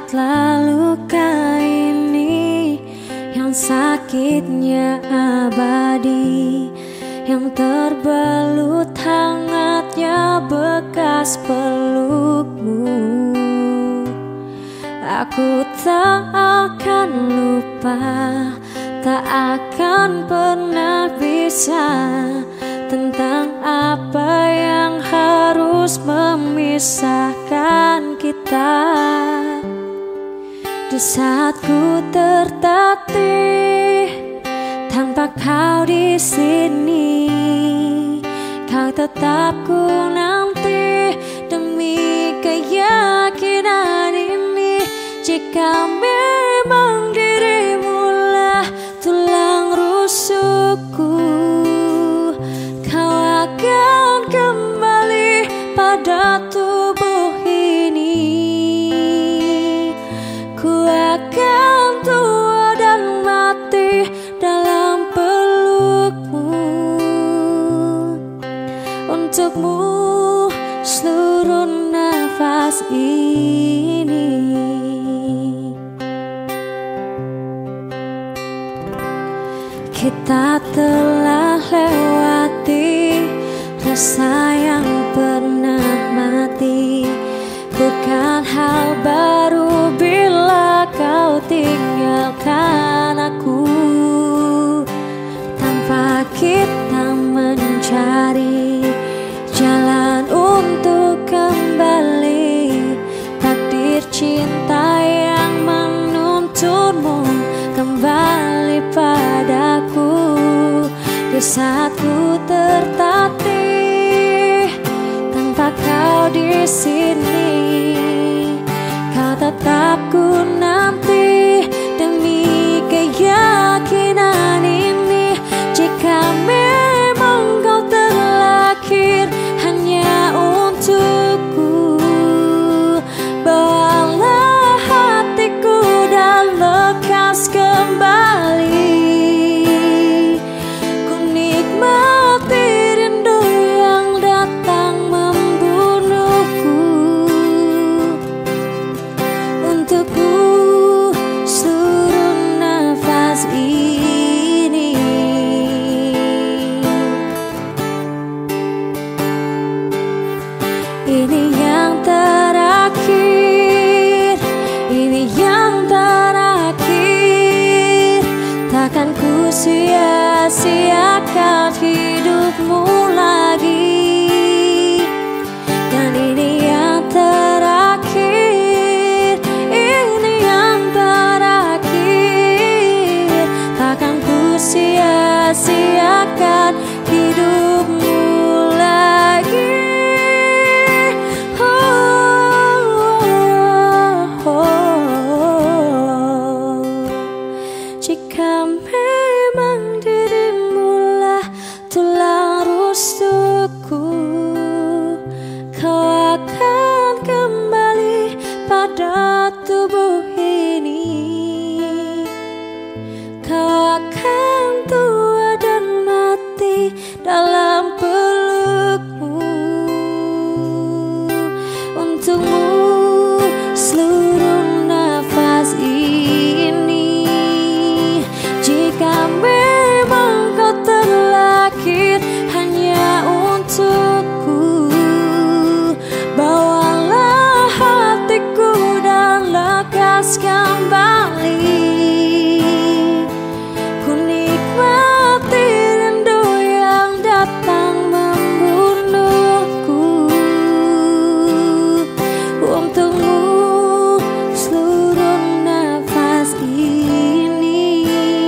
Lihatlah luka ini yang sakitnya abadi, yang terbelut hangatnya bekas pelukmu. Aku tak akan lupa, tak akan pernah bisa tentang apa yang harus memisahkan kita. Di saat ku tertatih tanpa kau di sini, kau tetap ku nanti demi keyakinan ini. Jika memang dirimulah tulang rusukku, kau akan kembali pada tubuh ini. Ku akan tua dan mati dalam pelukmu. Untukmu seluruh nafas ini. Kita telah lewati rasa yang pernah mati. Bukan hal baru bila kau tinggalkan aku, tanpa kita mencari jalan untuk kembali. Takdir cinta yang menuntunmu kembali padaku. Di saat ku tertatih tanpa kau di sini, kau tetap ku nanti demi keyakinan ini. Jika memang kau terlahir hanya untukku, bawalah hatiku dan lekas kembali. Ku nikmati rindu yang datang membunuhku. Untukku seluruh nafas ini. Ini yang terakhir, ini yang terakhir. Takkan ku sia-siakan hidupmu lagi. Dan ini yang terakhir, ini yang terakhir. Takkan ku sia-siakan hidupmu lagi. Jika memang dirimulah tulang rusukku, kau akan kembali pada tubuh ini. Kau akan tua dan mati dalam pelukmu. Untukmu seluruh nafas ini. Jika memang kau terlahir hanya untukku, bawalah hatiku dan lekas kembali. Ku nikmati rindu yang datang membunuhku. Untukmu seluruh nafas ini.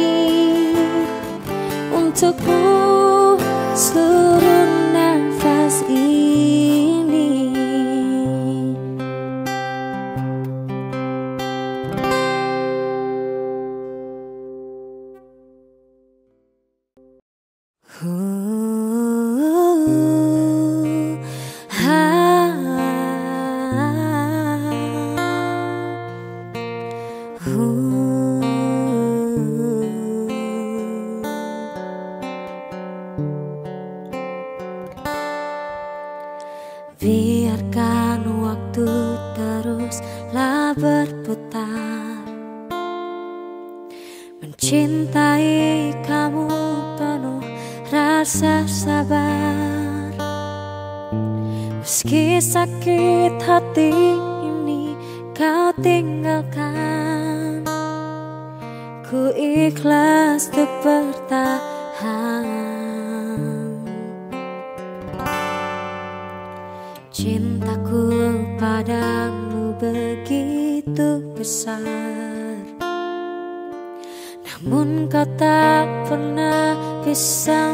Untukmu seluruh nafas ini. Biarkan waktu teruslah berputar. rasa sabar. Meski sakit hati ini kau tinggalkan, ku ikhlas untuk bertahan. Cintaku padamu begitu besar, namun kau tak pernah bisa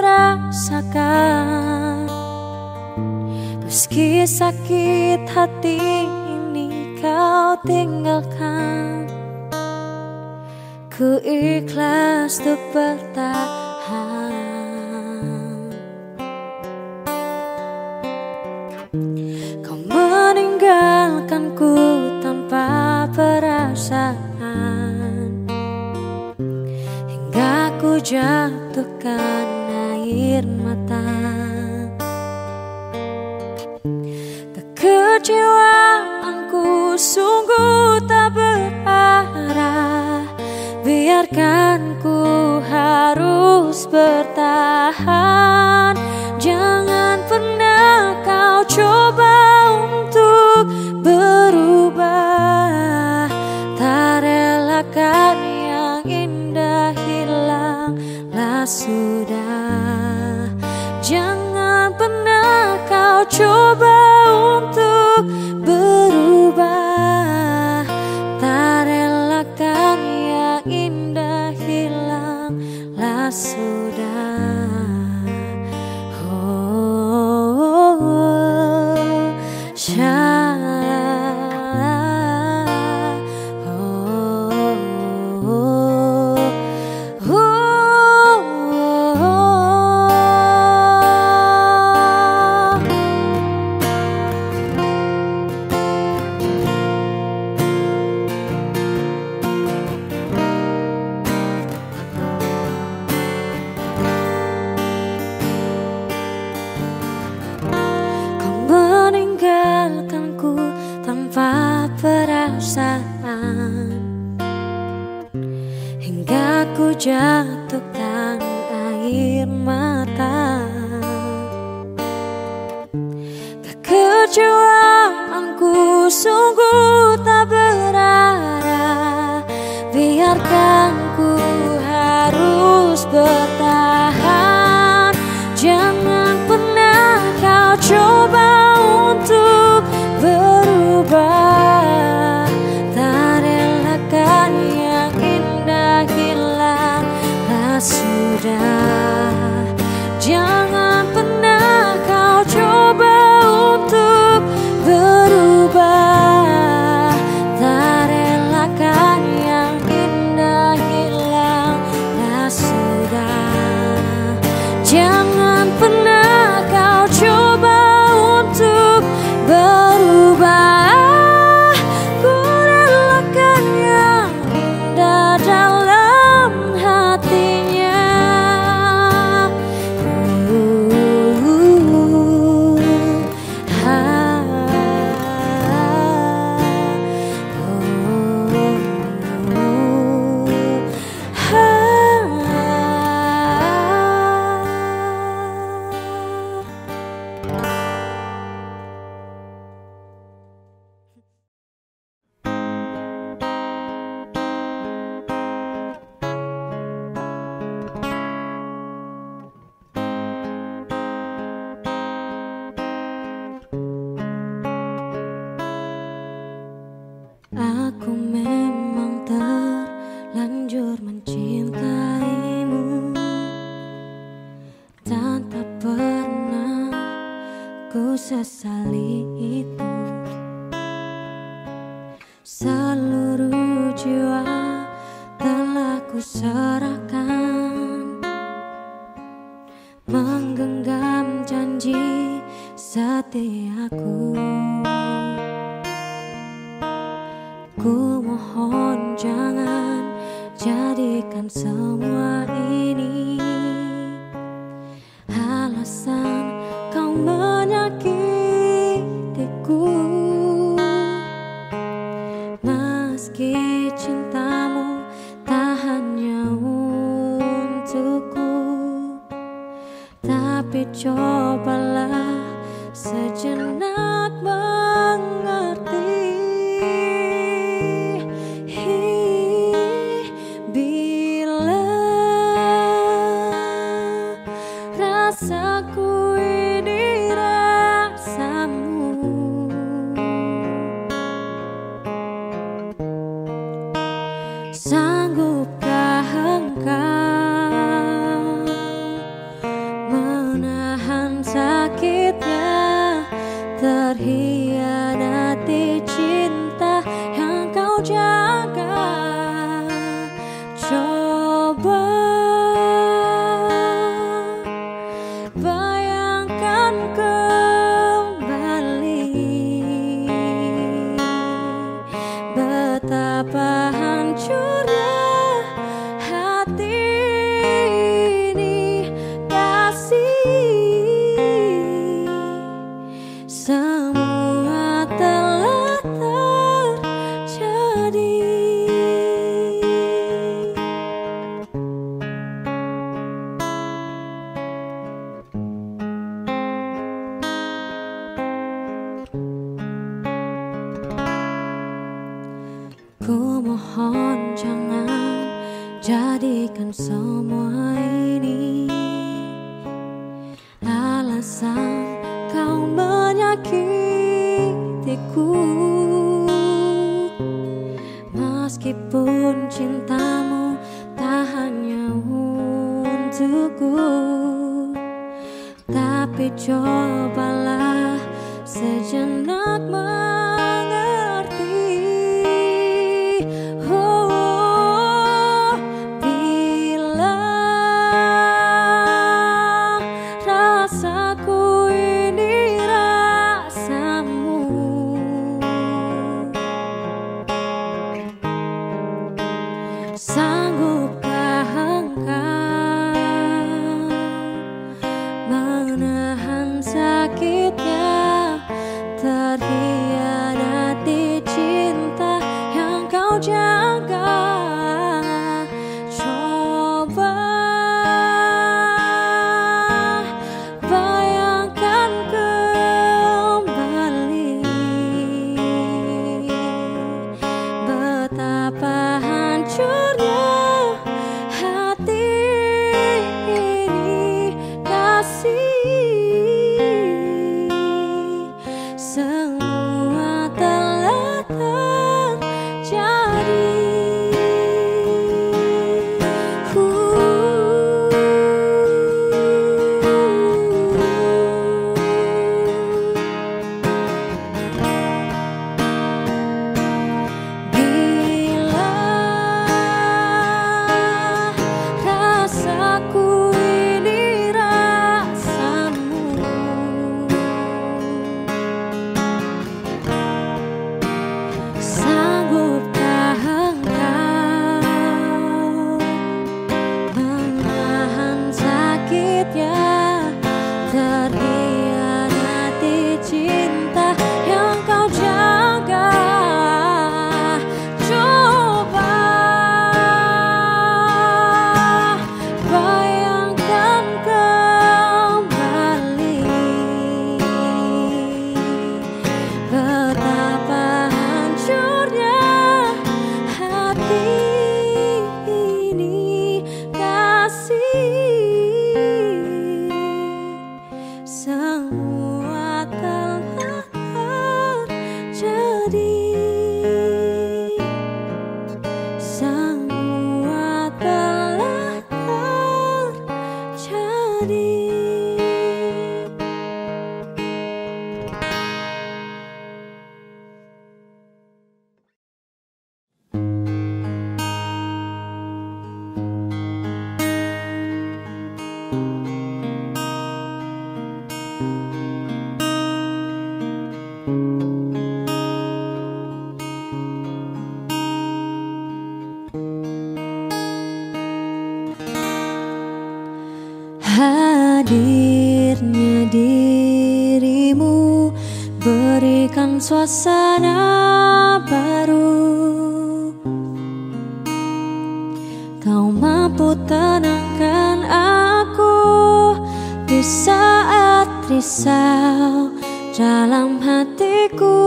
merasakan. Meski sakit hati ini kau tinggalkan, ku ikhlas untuk bertahan. Kau meninggalkanku tanpa perasaan, hingga ku jatuhkan air mata. Kekecewaanku sungguh tak berarah, biarkan ku harus bertahan. Jangan pernah kau coba untuk berubah, tak relakan yang indah hilanglah sudah. Jangan pernah kau coba untuk berubah, tak relakan yang indah hilanglah sudah. Meninggalkanku tanpa perasaan, hingga ku jatuhkan air mata. Kekecewaanku sungguh tak berarah, biarkan ku harus bertahan. Jangan pernah kau coba untuk berubah, tak relakan yang indah hilanglah sudah. Jangan pernah kau coba untuk berubah, tak relakan yang indah hilanglah sudah. Jangan pernah kau coba untuk berubah, ku relakan yang indah dalam hatinya. Aku memang terlanjur mencintaimu, dan tak pernah ku sesali itu. Seluruh jiwa telah ku serahkan, menggenggam janji setiaku. Ku mohon jangan jadikan semua ini alasan kau menyakitiku. Meski cintamu tak hanya untukku, Tapi cobalah sejenak mengerti, bila rasaku ini rasamu, sanggupkah engkau menahan sakitnya terhianati cinta yang kau jaga? Coba bayangkan kembali betapa hancurnya hati ini, kasih. Semua telah terjadi. Ku mohon jangan jadikan semua ini alasan kau menyakitiku. Meskipun cintamu tak hanya untukku, tapi cobalah sejenak mengerti. Oh, bila rasaku ini rasamu, sanggupkah engkau menahan sakitnya terhianati cinta yang kau jaga? Coba bayangkan kembali betapa hancurnya hati ini, kasih. Semua telah terjadi. Bila rasaku ini rasamu, sanggupkah engkau menahan sakitnya terhianati cinta yang kau jaga? Coba bayangkan kembali betapa hancurnya hati ini, kasih. Semua telah terjadi. Semua telah terjadi. Hadirnya dirimu berikan suasana baru. Kau mampu tenangkan aku di saat risau dalam hatiku,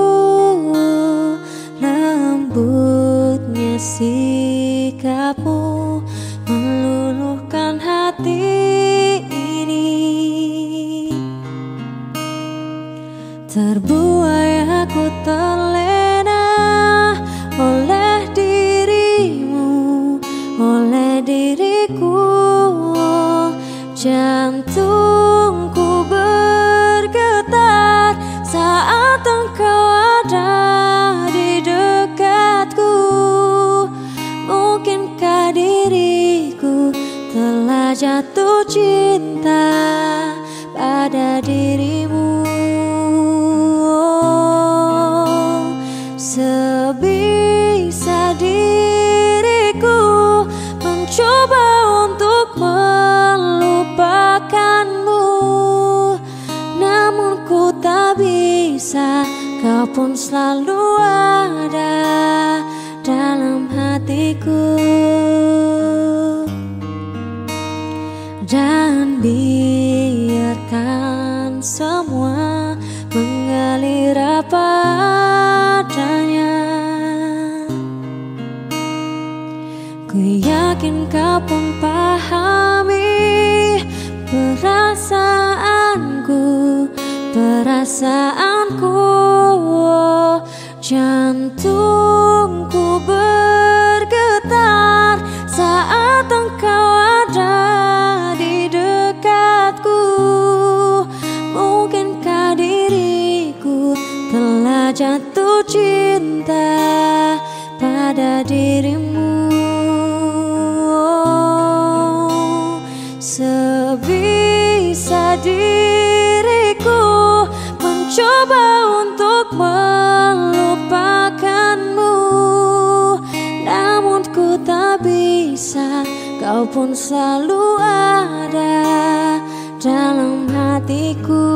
lembutnya sikapmu meluluhkan hati ini. Terbuai aku terlena oleh dirimu, oleh diriku. Jantungku bergetar saat engkau ada di dekatku. Mungkinkah diriku telah jatuh cinta pada dirimu? Sebisa diriku mencoba untuk melupakanmu, namun ku tak bisa. Kau pun selalu ada dalam hatiku. Dan biarkan semua mengalir apa adanya. Ku yakin kau pun pahami perasaanku. Jantungku bergetar saat engkau ada di dekatku. Mungkinkah diriku telah jatuh cinta pada dirimu? Sebisa diriku mencoba untuk melupakanmu, namun ku tak bisa. Kau pun selalu ada dalam hatiku.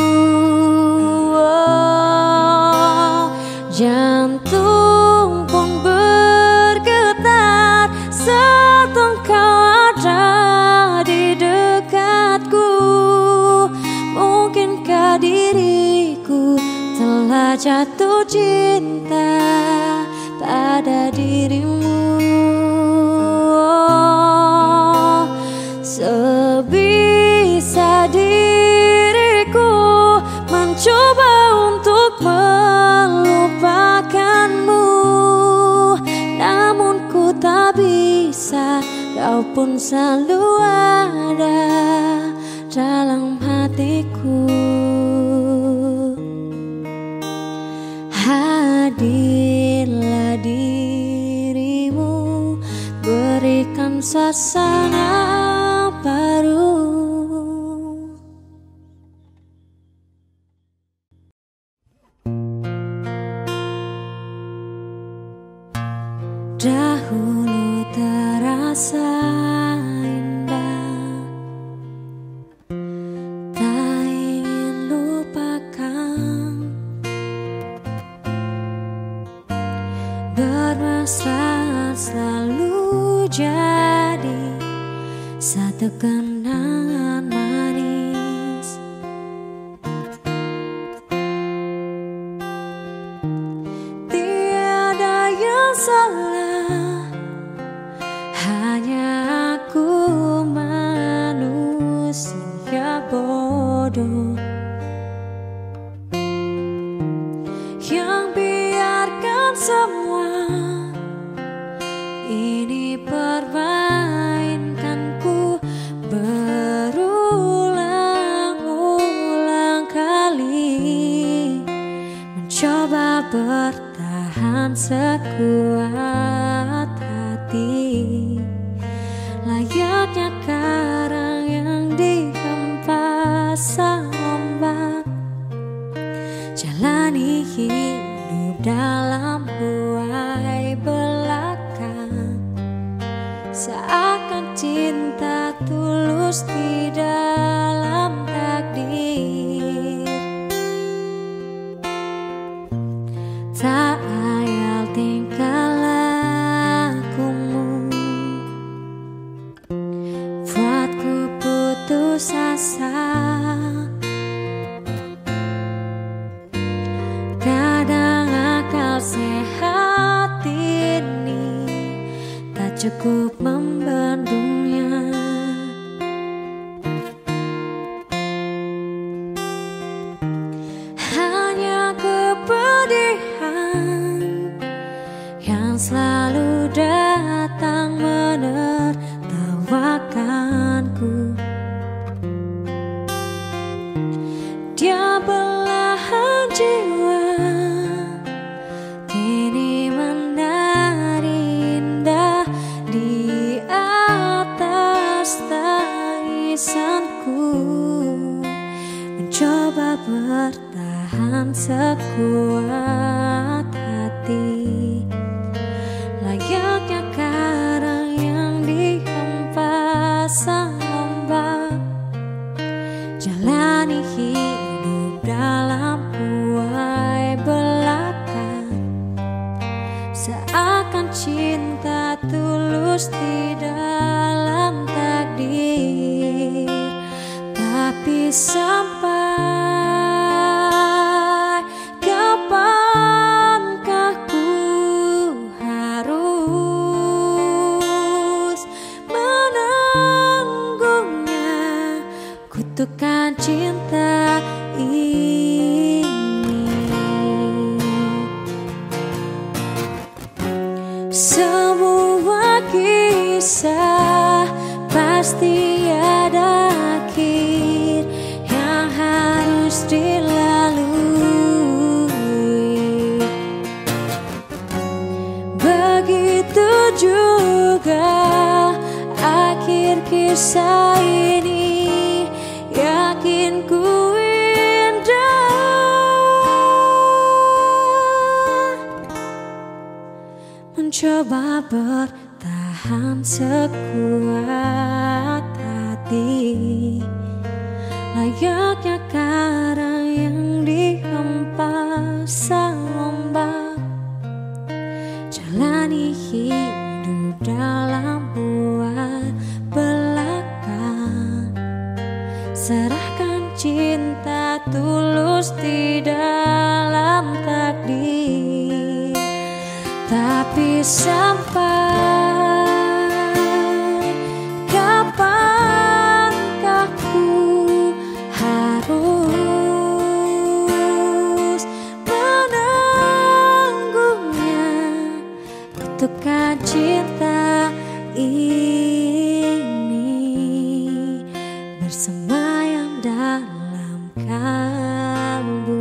Jantung pun bergetar saat engkau ada di dekatku. Mungkinkah diriku telah jatuh cinta pada dirimu? Sebisa diriku mencoba untuk melupakanmu, namun ku tak bisa. Kau pun selalu ada dalam hatiku. Hadirlah dirimu, berikan suasana baru. Dahulu terasa indah, tak ingin lupakan. Bermesra selalu jadi satu kenangan manis. Tiada yang salah, hanya aku manusia bodoh yang biarkan semua ini permainkanku berulang-ulang kali, mencoba bertahan sekuat hati, layaknya karang yang dihempas ombak. Jalani hidup dalam buai belaka, seakan cinta tulus di dalam takdir. Tak ayal tingkah lakumu, buatku putus asa. cukup membendungnya. Hanya kepedihan yang selalu datang menertawakanku. Dia belahan jiwa, kini menari indah di atas tangisanku. Mencoba bertahan sekuat hati, layaknya karang yang dihempas sang ombak. Jalani hidup dalam buai belaka, seakan cinta tulus di dalam takdir. Tapi sampai kapankah ku harus menanggungnya kutukan cinta ini? Semua kisah pasti ada akhir yang harus dilalui. Begitu juga akhir kisah ini, yakin ku indah. Mencoba bertahan sekuat hati, layaknya karang yang dihempas sang ombak. Jalani hidup dalam buai belaka, serahkan cinta tulus di dalam takdir. Tapi sampai kapankah ku harus menanggungnya kutukan cinta ini, bersemayam dalam kalbu.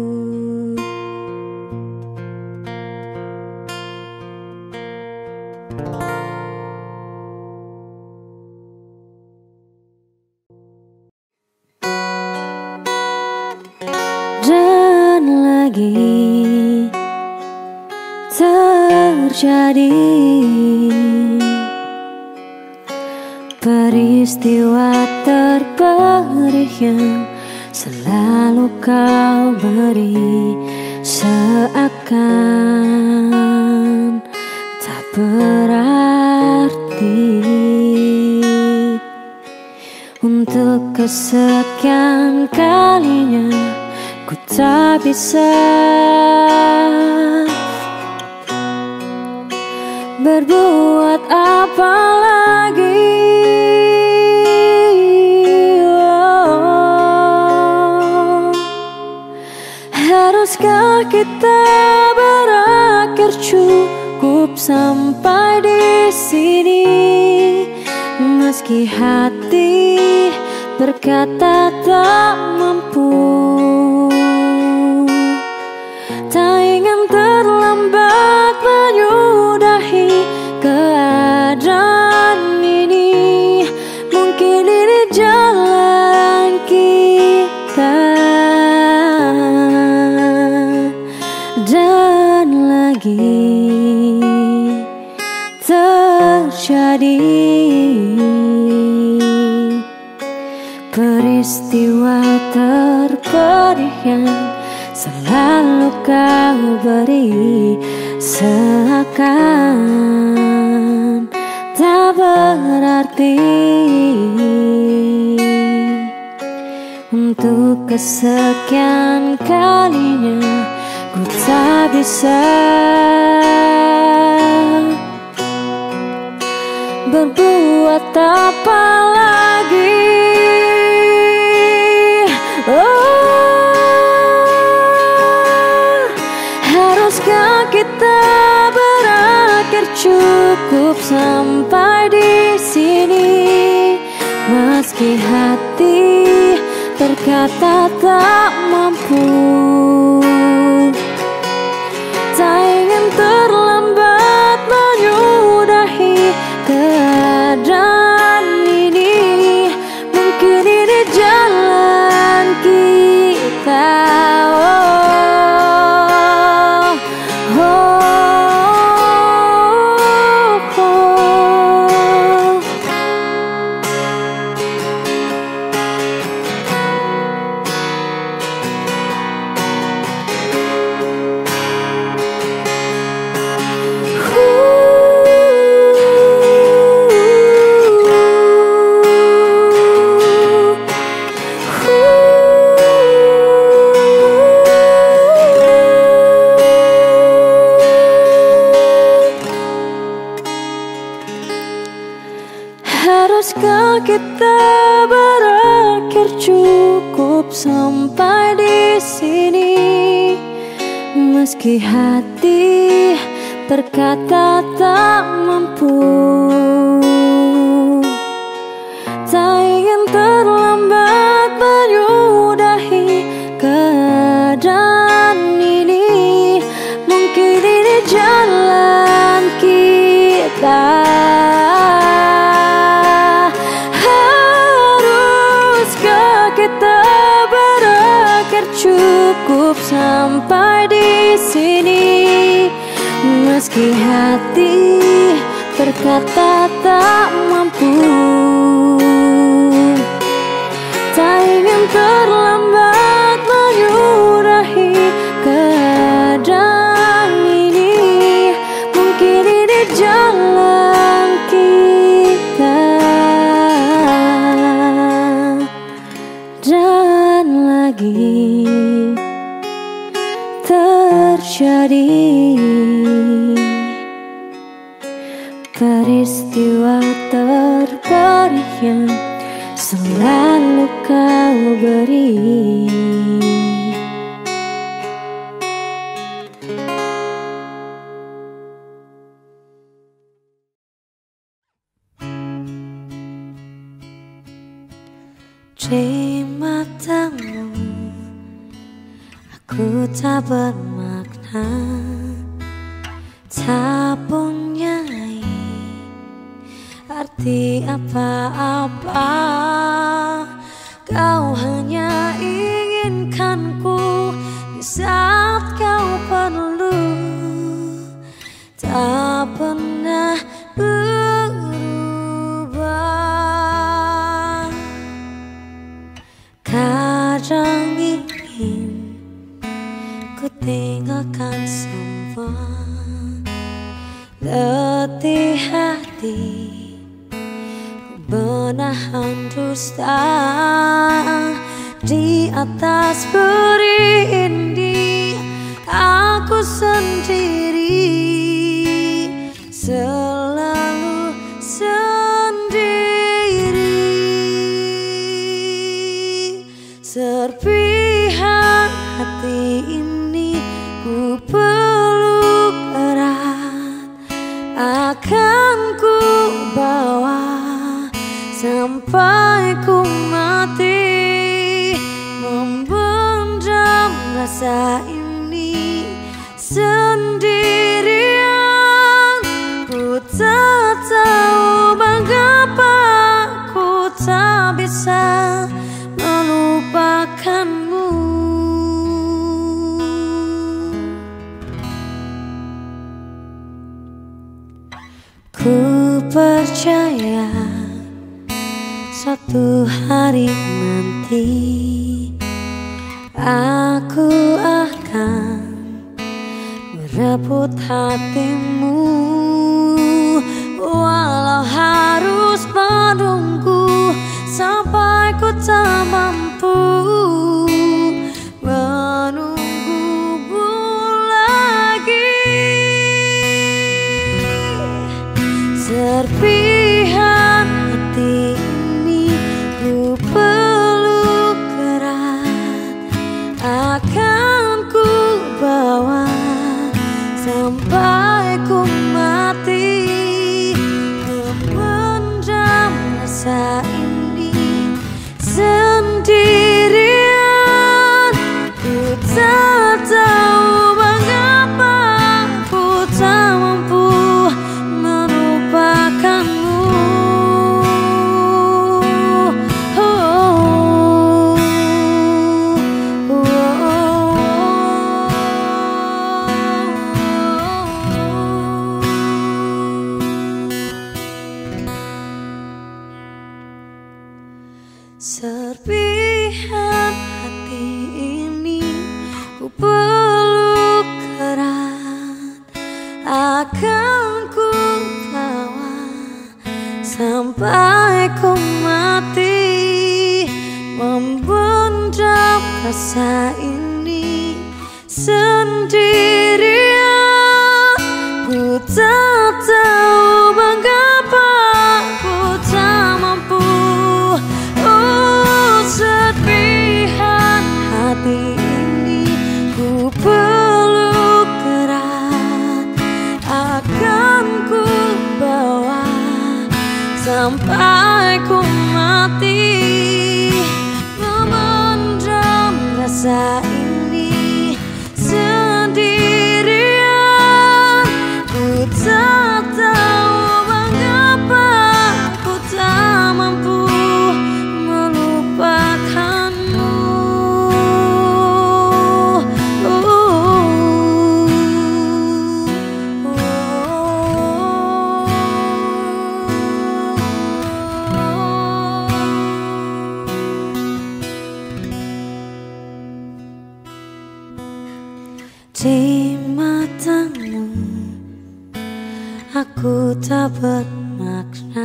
Dan lagi terjadi peristiwa terperih yang selalu kau beri, seakan tak berarti. Untuk kesekian kalinya ku tak bisa berbuat apa lagi. Haruskah kita berakhir cukup sampai di sini? Meski hati berkata tak mampu, tak ingin terlambat menyudahi keadaan ini. Mungkin ini jalan kita. Dan lagi terjadi peristiwa terperih yang selalu kau beri, seakan tak berarti. Untuk kesekian kalinya ku tak bisa berbuat apa lagi? Oh, haruskah kita berakhir cukup sampai di sini? Meski hati berkata tak mampu, tak ingin terlambat menyudahi keadaan ini. Mungkin ini jalan kita. Oh, oh, oh. Haruskah kita berakhir cukup sampai di sini? Meski hati berkata tak mampu, tak ingin terlambat menyudahi keadaan ini. Mungkin ini jalan kita. Kita berakhir cukup sampai di sini. Meski hati berkata tak mampu, tak ingin terlambat menyudahi keadaan ini. Mungkin ini jalan kita. Dan lagi terjadi peristiwa terbaik yang selalu kau beri. Di matamu aku tak bermakna, tak punya arti apa-apa. Kau hanya inginkanku di saat kau perlu, tak pernah berubah. Kadang ingin ku tinggalkan semua, letih hati ku menahan dusta di atas berindih aku sendiri, selalu sendiri. Serpihan hati ini ku peluk erat, akan ku bawa sampai ku mati, membendam rasa ini sendirian. Ku tak tahu mengapa ku tak bisa melupakanmu. Ku percaya suatu hari nanti aku akan merebut hatimu, walau harus menunggu sampai ku tak mampu menunggumu lagi. Serpihan memendam rasa ini sendirian. Ku tak tahu mengapa ku tak mampu. Oh, serpihan hati ini ku peluk erat, akan ku bawa sampai ku mati. Memendam rasa ini sendirian. Ku tak tahu mengapa ku tak mampu melupakanmu. Di matamu aku tak bermakna.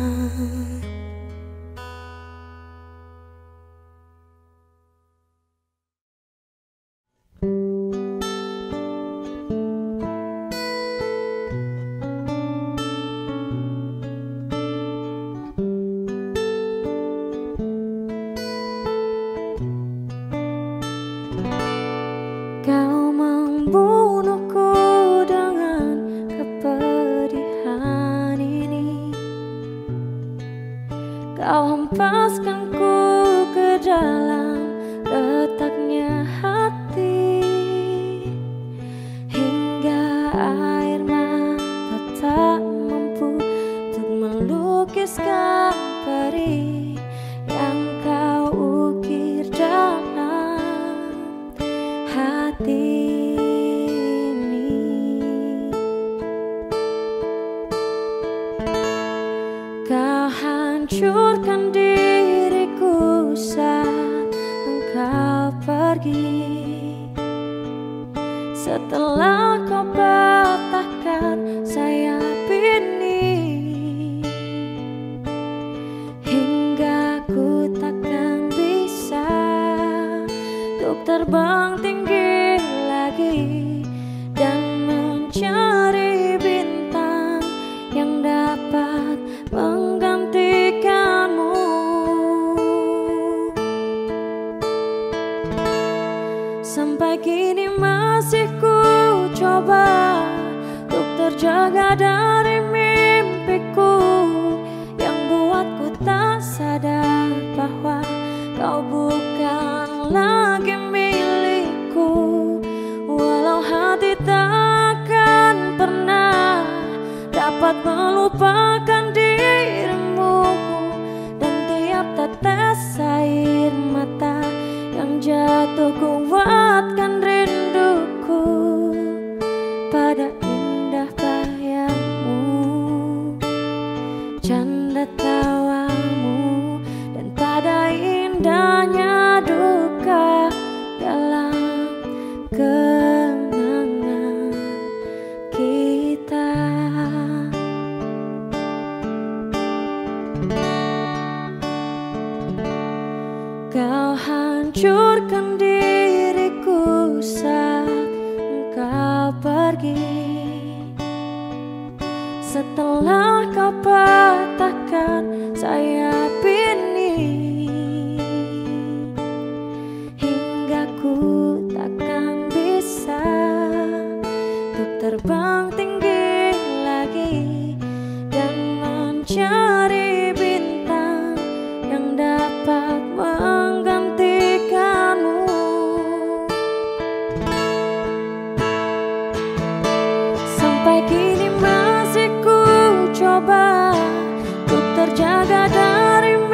Kau membunuhku dengan kepedihan ini. Kau hempaskanku ke dalam retaknya hati, hingga air mata tak mampu untuk melukiskan perih yang kau ukir dalam hati ini. Kau hancurkan diriku saat engkau pergi. Setelah kau patahkan sayap ini, hingga ku takkan bisa untuk terbang tinggi lagi dan mencari bintang yang dapat menggantikanmu. Sampai kini masih ku coba untuk terjaga dari mimpiku yang buatku tak sadar bahwa kau bukan lagi milikku. Walau hati takkan pernah dapat melupakan dirimu, dan tiap tetes air mata yang jatuh kuatkan rinduku pada indah bayangmu, canda tawamu, dan pada indahnya duka dalam kenangan kita. Kau hancurkan diriku saat engkau pergi. Setelah kau patahkan sayap ini, hingga ku takkan bisa untuk terbang tinggi lagi dan mencari bintang yang dapat menggantikanmu. Sampai kini masih ku coba untuk terjaga dari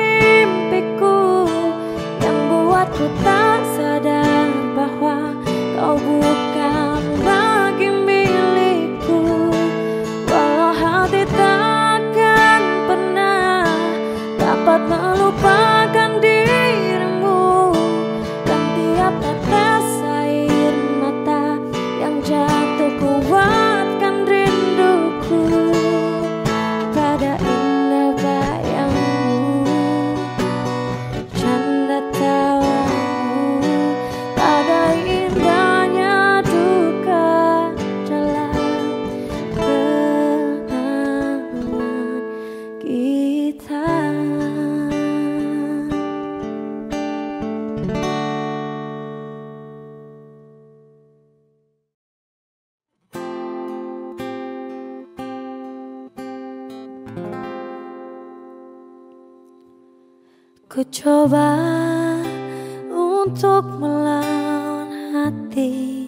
Ku coba untuk melawan hati,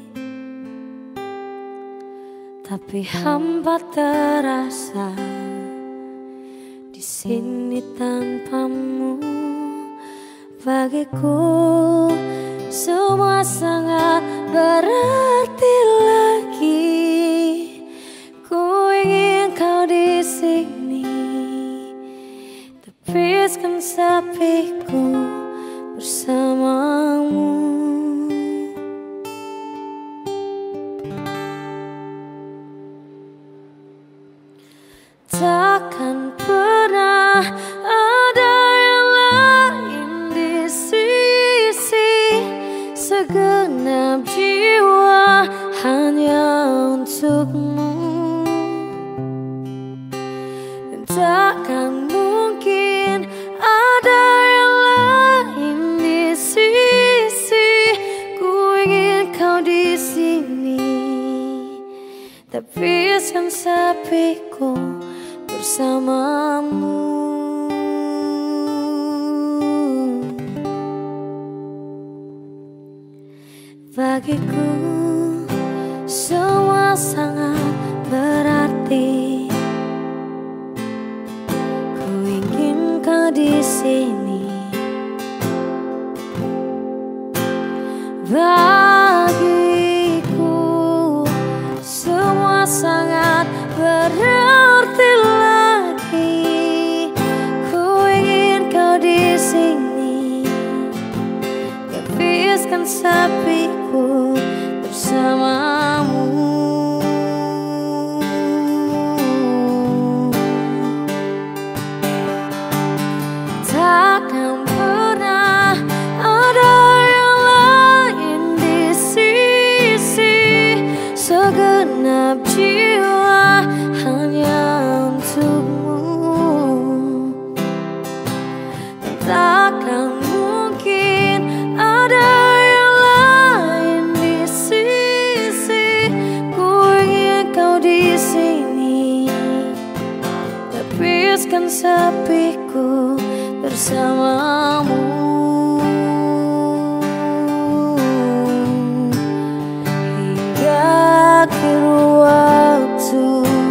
tapi hampa terasa di sini tanpamu. Bagiku semua sangat berarti lagi. Ku ingin kau di sini, tepiskan sepiku bersamamu. Takkan pernah ada yang lain di sisi, segenap jiwa hanya untukmu. Dan takkan mungkin ada yang lain di sisi. Ku ingin kau di sini, tepiskan sepiku bersamamu. Bagiku semua sangat berarti. Ku ingin kau di sini. Bagiku semua sangat berarti lagi. Ku ingin kau di sini, tepiskan sepiku bersamamu. Takkan pernah ada yang lain di sisi, segenap jiwa hanya untukmu. Takkan mungkin ada yang lain di sisi. Ku ingin kau di sini, tepiskan sepiku bersamamu. Hingga akhir waktu.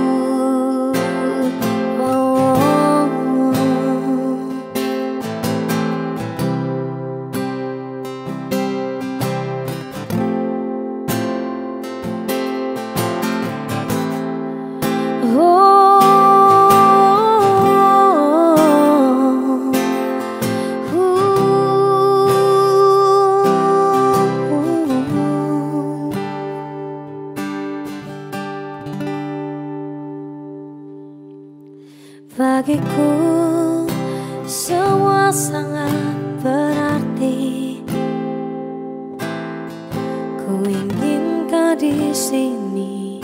Bagiku semua sangat berarti. Ku ingin kau di sini.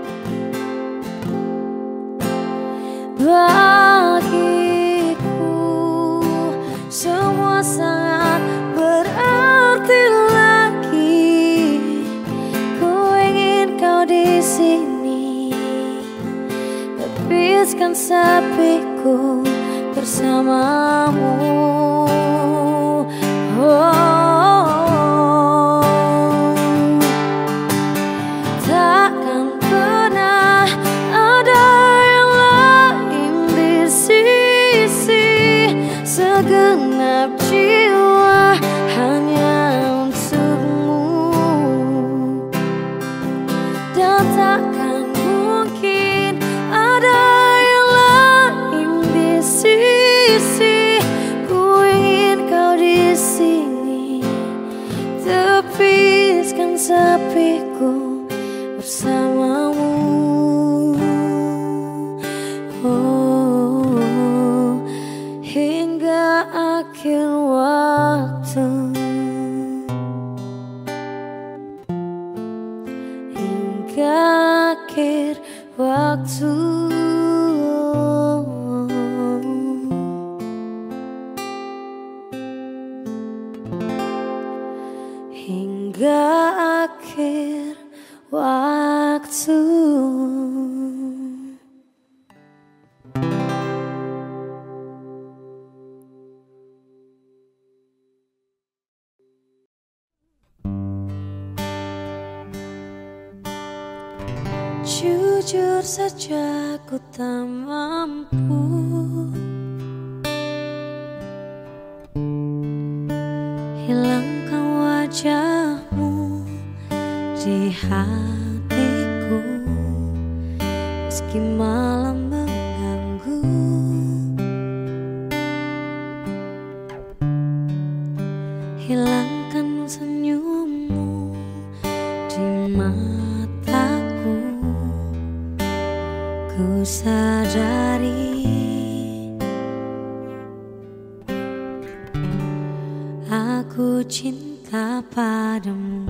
Bagiku semua sangat berarti lagi. Ku ingin kau di sini, tepiskan sepiku bersamamu. Takkan pernah ada yang lain di sisi, segenap jiwa hanya untukmu. Dan takkan mungkin ada yang lain di sisi. Ku ingin kau di sini, tepiskan sepiku bersamamu. Oh, hingga akhir waktu. Hingga akhir waktu. Hingga akhir waktu. Jujur saja ku tak mampu hilangkan wajahmu di hatiku, meski malam mengganggu. Hilangkan senyummu di mataku. Ku sadari aku cinta padamu.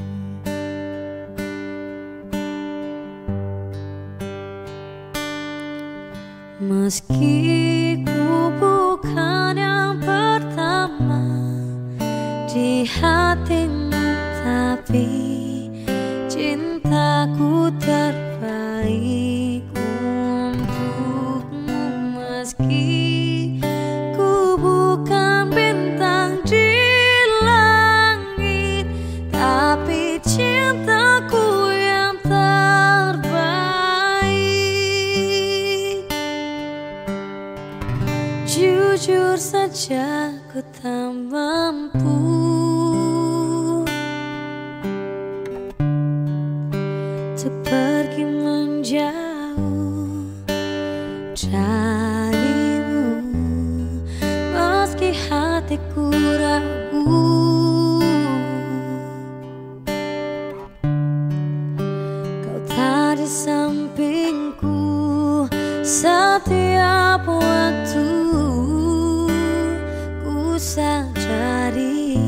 Meski ku bukan yang pertama di hatimu, tapi cintaku terbaik untukmu. Meski ku bukan bintang di langit, tapi cintaku yang terbaik. Jujur saja ku tak mampu untuk pergi menjauh darimu, meski hatiku ragu. Kau tak di sampingku setiap waktu. Ku sadari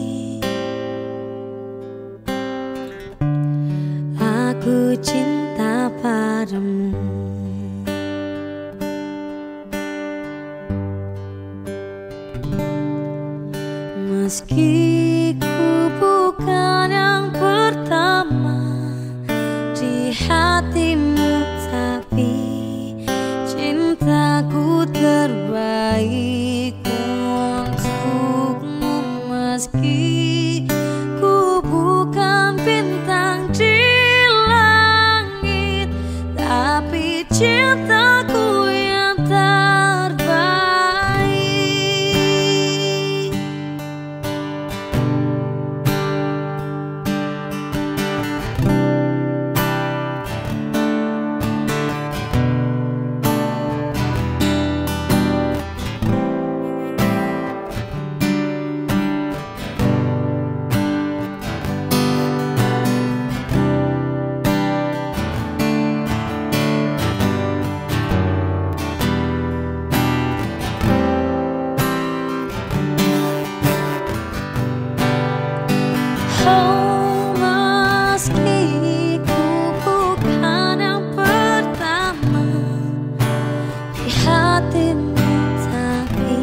aku cinta padamu. Meski ku bukan yang pertama di hatimu, tapi cintaku terbaik untukmu. Meski ku bukan bintang di langit, tapi cintaku yang terbaik. Oh, meski ku bukan yang pertama di hatimu, tapi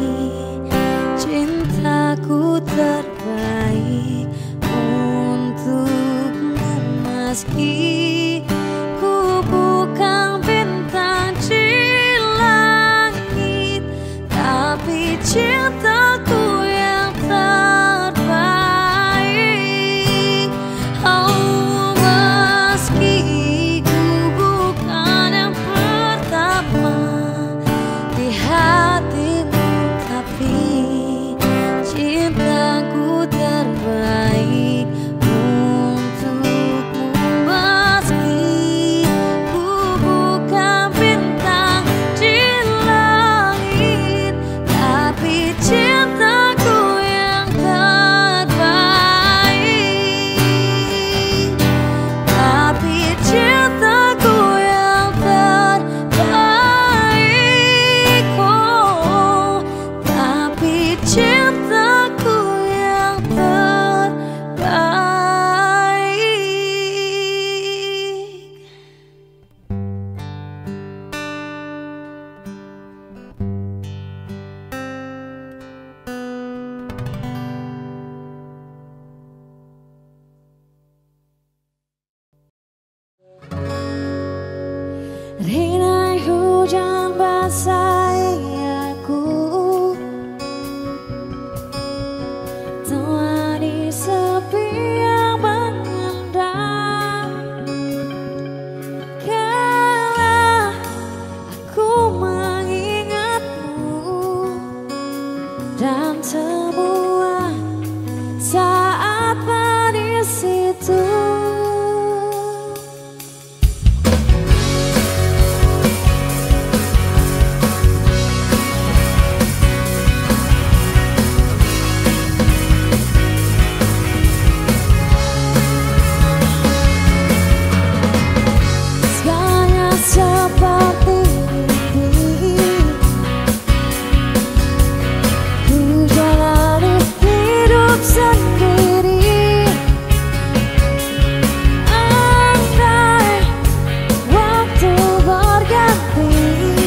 cintaku terbaik untukmu. Meski ku bukan bintang di langit, tapi cintaku yang terbaik. Oh, meski ku bukan yang pertama di hatimu, tapi cintaku terbaik untukmu. Meski ku bukan bintang di langit, tapi cintaku yang terbaik. Tapi cintaku yang terbaik. Oh, tapi cintaku yang terbaik. Rinai hujan basahi aku, temani sepi yang mengendam. dapat di situ. Seperti mimpi, ku jalani hidup sendiri. Andai waktu berganti,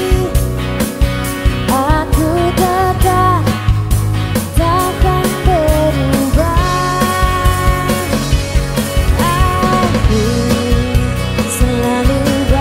aku tetap takkan berubah. Aku selalu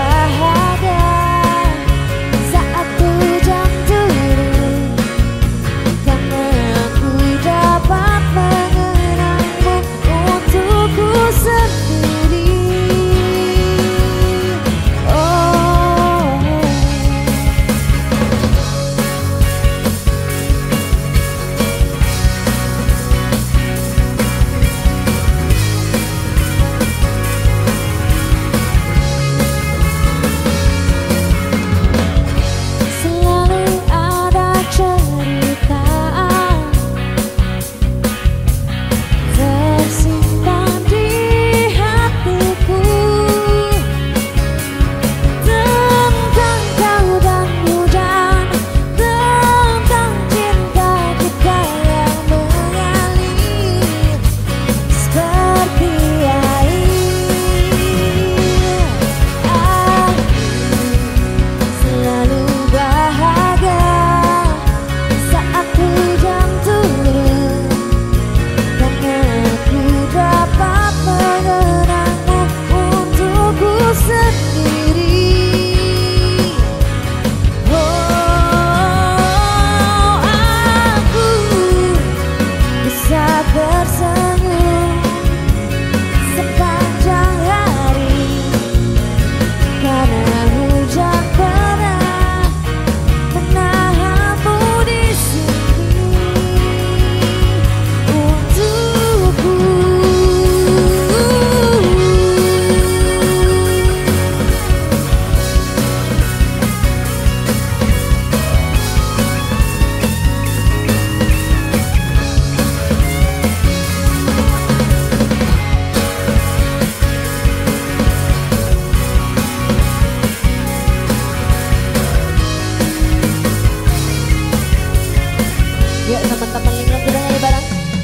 teman-teman Linglung kita nyanyi bareng.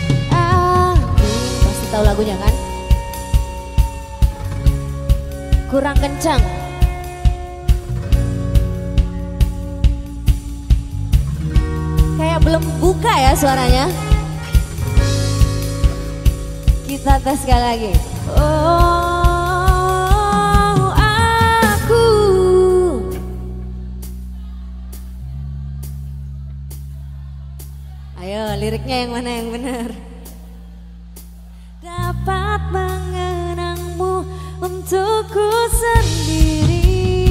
Pasti tahu lagunya kan? Kurang kencang. Kayak belum buka ya suaranya. Kita tes sekali lagi. Oh, aku. Ayo, liriknya yang mana yang benar? Dapat mengenangmu untukku sendiri.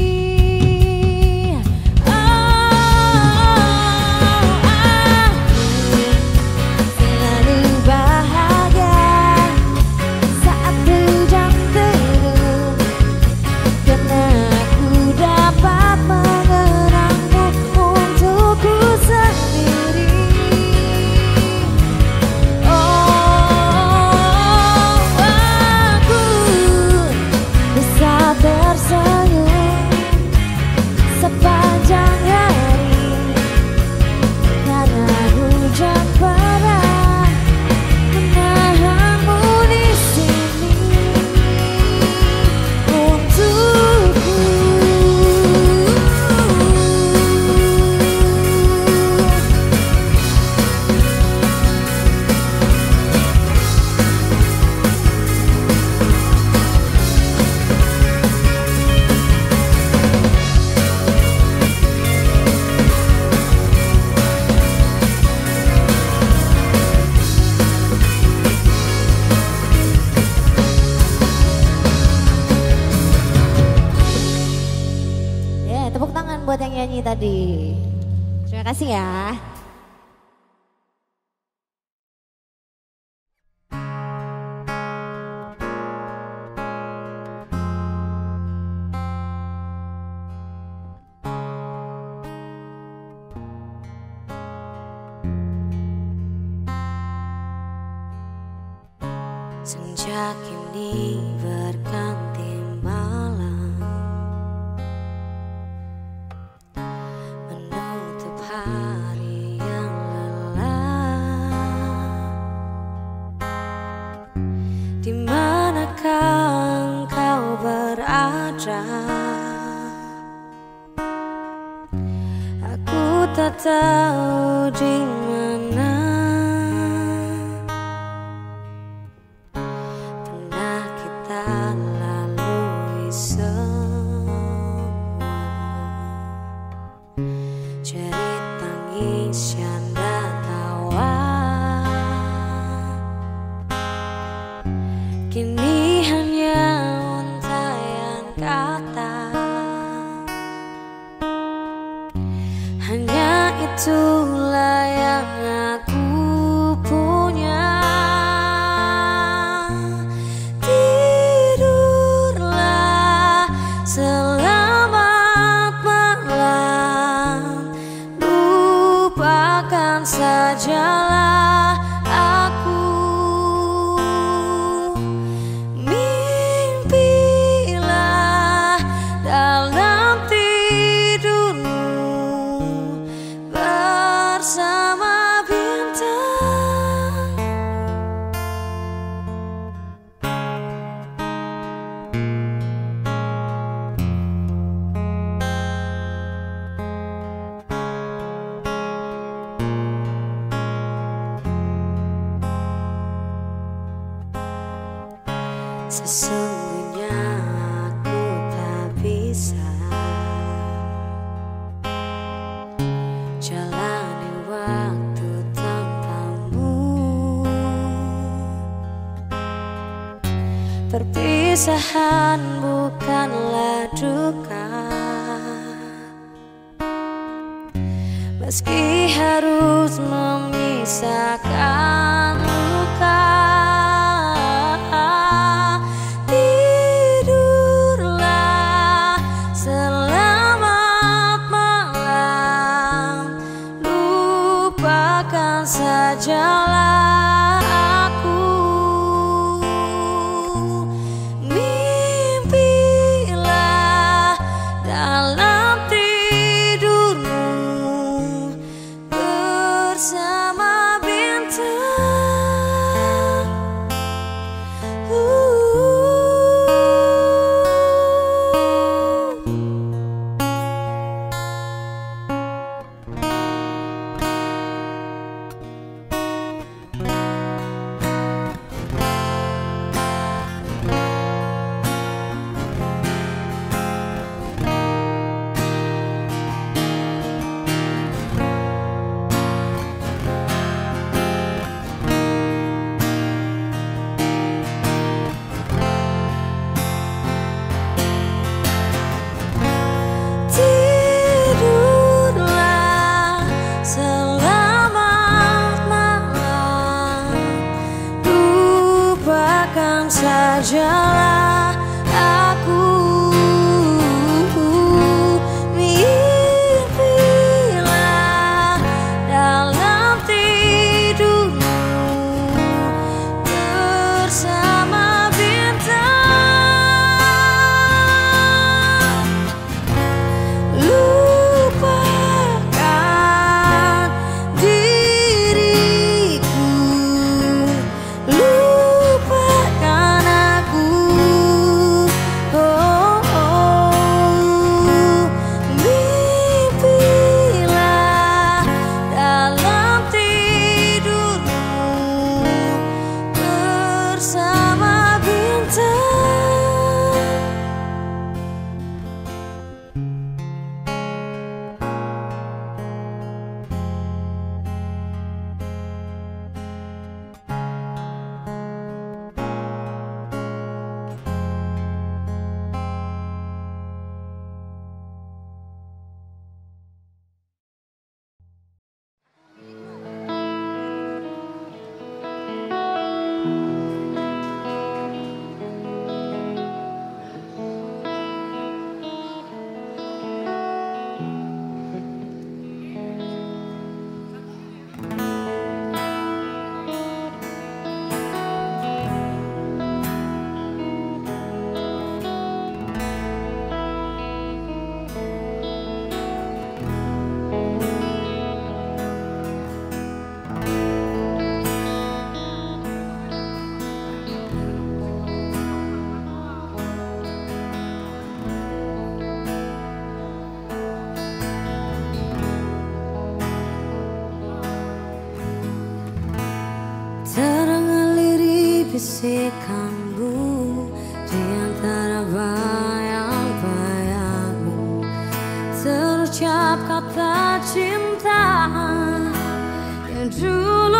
Tepuk tangan buat yang nyanyi tadi. Terima kasih ya. Senja kini berganti malam, menutup hari yang lelah. Di manakah engkau berada? Aku tak tahu di mana. Pernah kita lalui semua, jerit tangis canda tawa. Kini hanya untaian kata, hanya itulah yang aku punya. Tidurlah, selamat malam, lupakan sajalah aku. Mimpilah dalam tidurmu bersama bintang. Sesungguhnya aku tak bisa jalani waktu tanpamu. Perpisahan bukanlah duka, meski harus memisahkan luka. Tidurlah, selamat malam, lupakan sajalah aku. Mimpilah dalam tidurmu bersama bintang. Tidurlah, selamat malam, lupakan sajalah aku. Mimpilah dalam tidurmu bersama bintang. Lupakan diriku, lupakan aku. bisikanmu di antara bayang-bayangmu. Terucap kata cinta yang dulu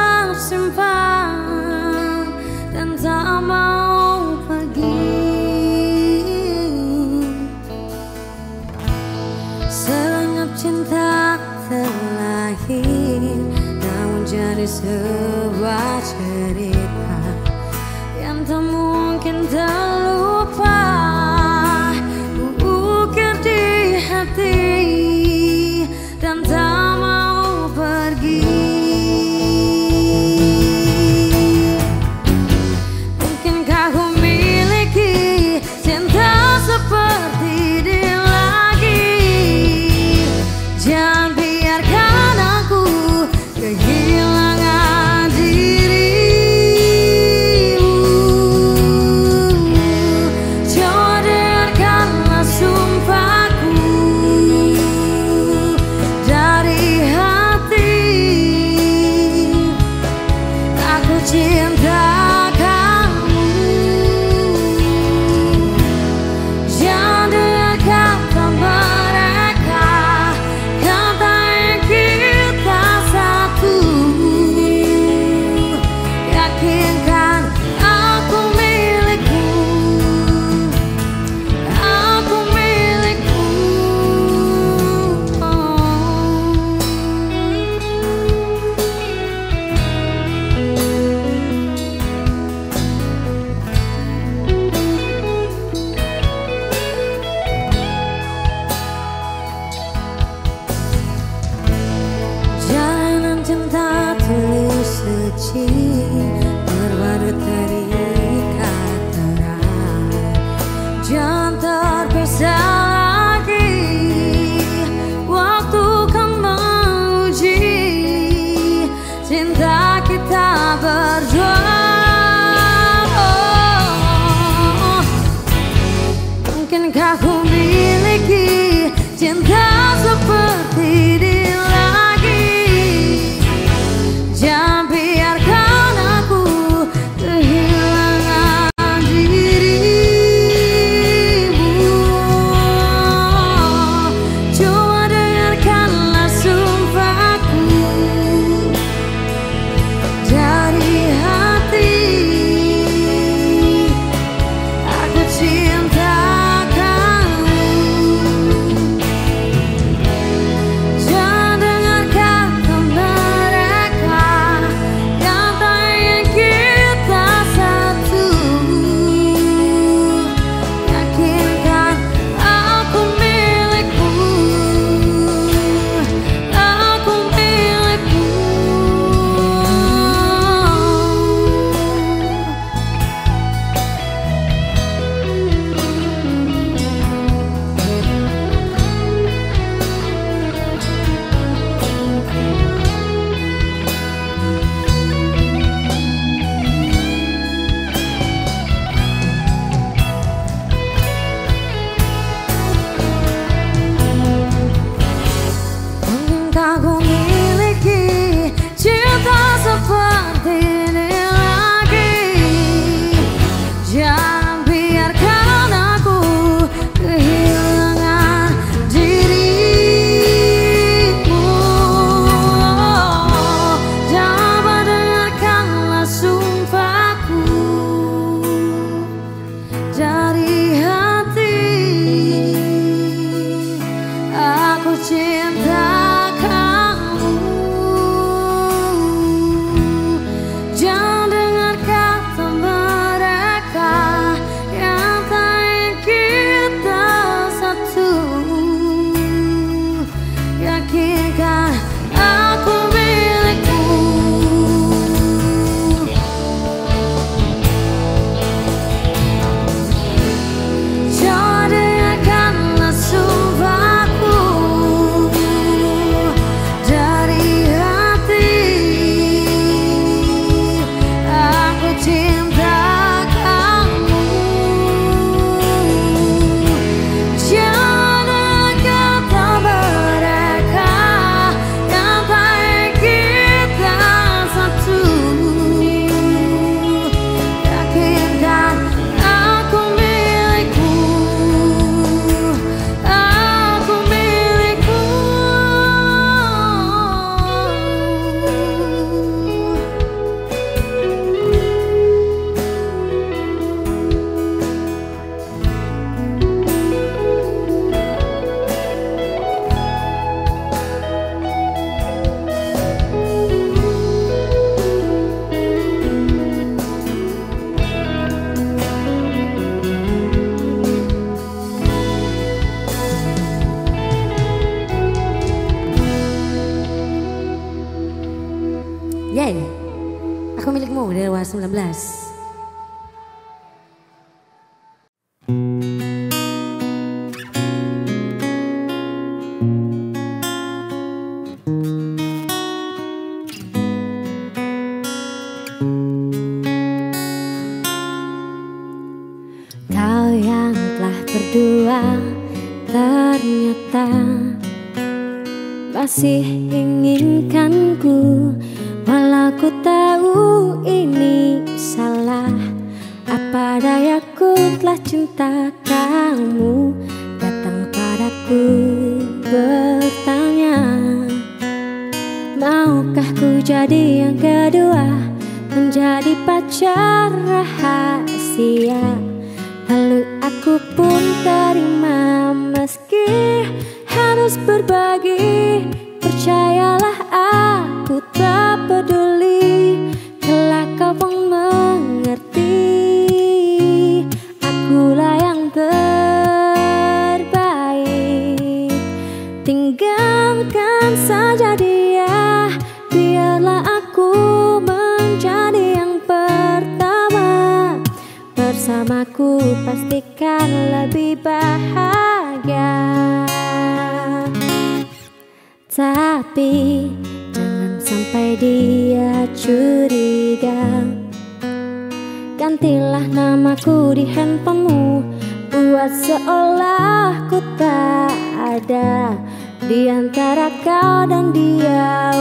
tersimpan dan tak mau pergi. Senyap cinta terlahir, namun jadi sebuah cerita yang tak mungkin terlupa. Ukir di hati dan tak mau pergi. Mungkinkah ku miliki cinta seperti dia lagi? Jangan biarkan aku kehilangan diri. 2019. Kau yang telah berdua ternyata masih inginkanku, walau ku tahu ini salah. Apa dayaku telah cinta kamu datang padaku bertanya, maukah ku jadi yang kedua, menjadi pacar rahasia. Lalu aku pun terima meski harus berbagi. Percayalah aku tak peduli, kelak kau pun mengerti. Akulah yang terbaik. Tinggalkan saja dia, biarlah aku menjadi yang pertama. Bersamaku pastikan lebih bahagia. Tapi jangan sampai dia curiga. Gantilah namaku di handphonemu, buat seolah ku tak ada di antara kau dan dia.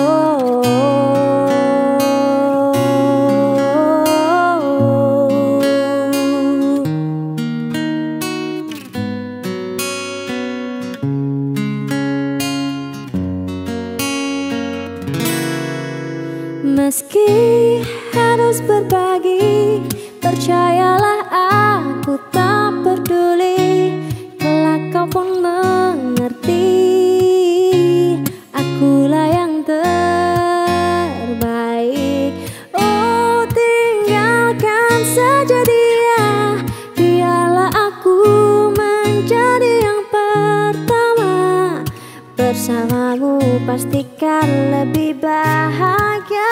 Meski harus berbagi, percayalah aku tak peduli, kelak kau pun mengerti. Akulah yang terbaik. Oh, tinggalkan saja dia, biarlah aku menjadi yang pertama. Bersamamu pastikan lebih bahagia.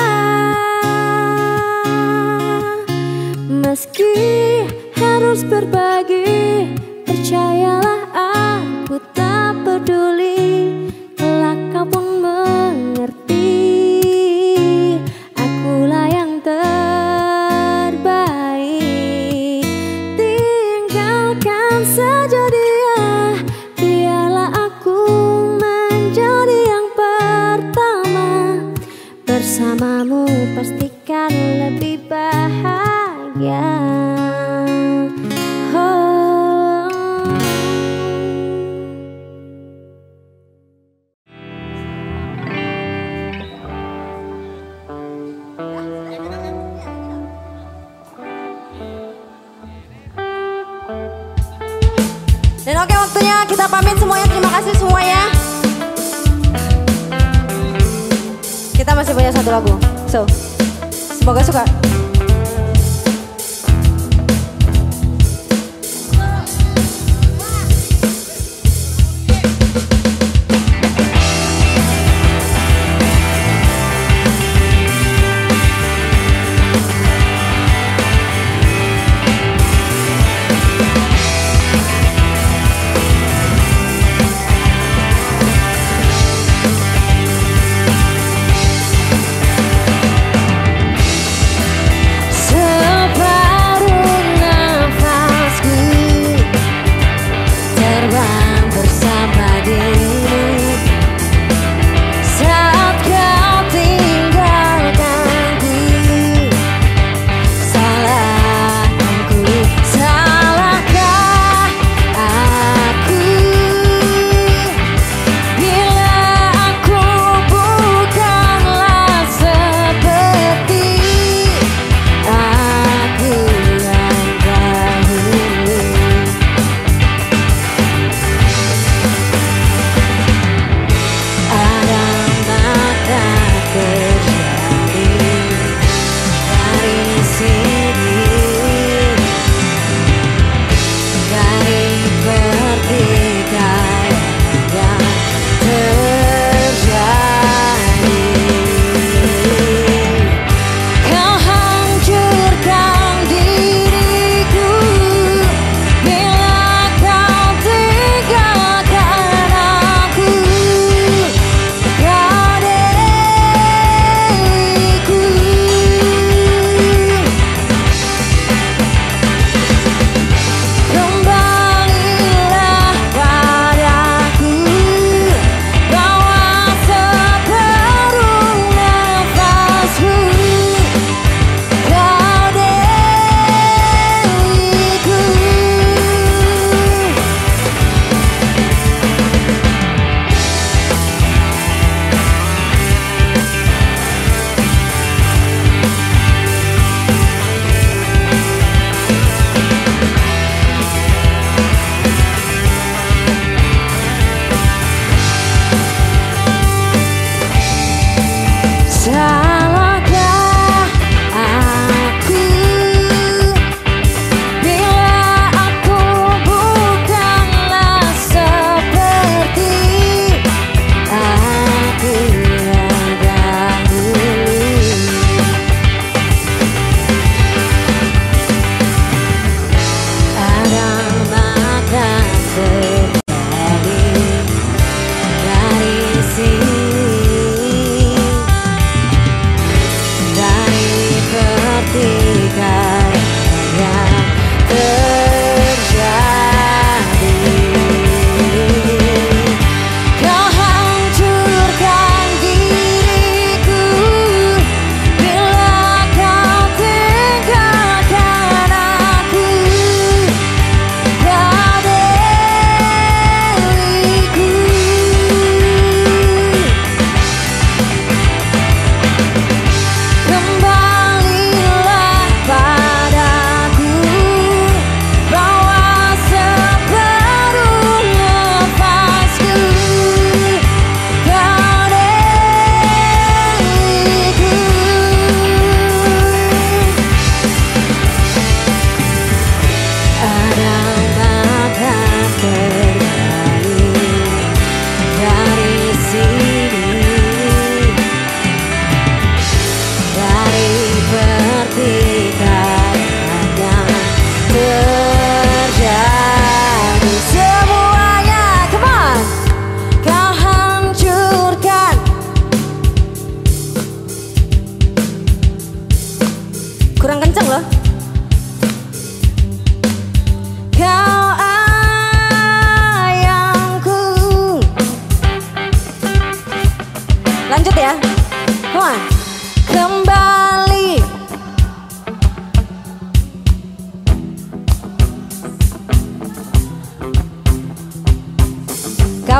Meski harus berbagi, percayalah aku tak peduli, kelak kau pun mengerti. Akulah yang terbaik. Tinggalkan saja dia, biarlah aku menjadi yang pertama. Bersamamu pastikan lebih bahagia. Dan oke, waktunya kita pamit semuanya. Terima kasih semuanya. Kita masih punya satu lagu, so semoga suka.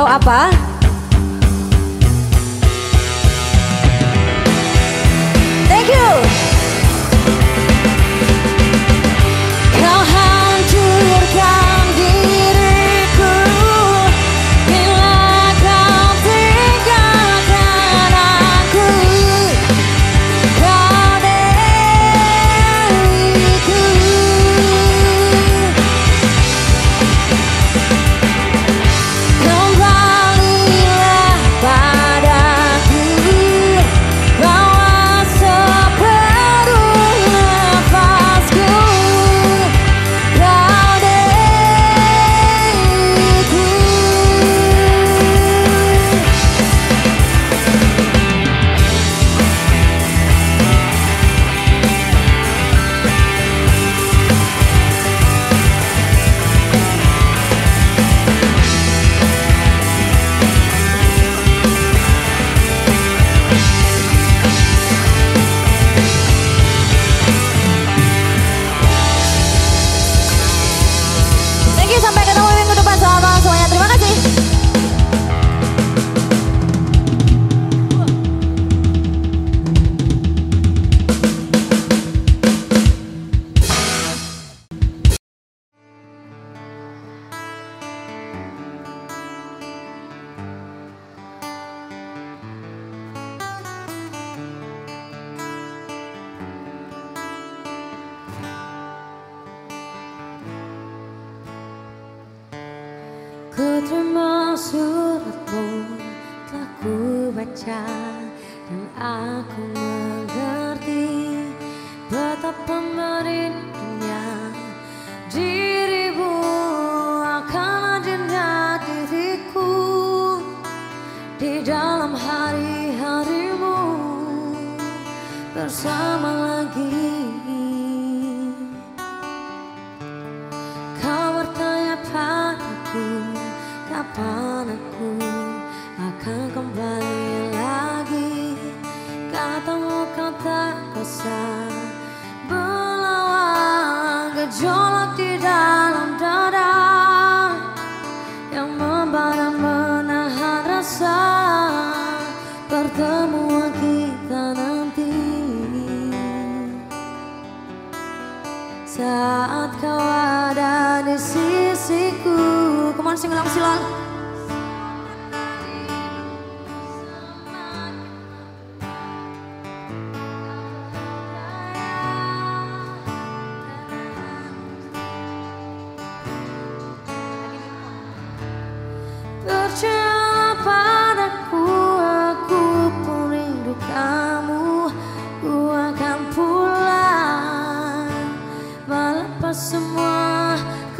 tahu apa? Thank you. Kau hancurkan diriku bila kau tinggalkan aku. Kau diriku. Kembalilah padaku, bawa sepenuh nafasku. Kau diriku. Thank you, sampai ketemu minggu depan. Selamat malam semuanya, terima kasih. Ku terima suratmu, telah ku baca, dan aku mengerti betapa merindunya dirimu akan adanya diriku di dalam hari-harimu bersama lagi. Kau bertanya padaku, kapan aku akan kembali lagi? Katamu kau tak bisa melawan gejolak di dalam dada yang membara menahan rasa pertemuan kita nanti. Saat kau ada di sisiku, come on sing along silon. Percayalah padaku, aku pun rindu kamu. Ku akan pulang melepas semua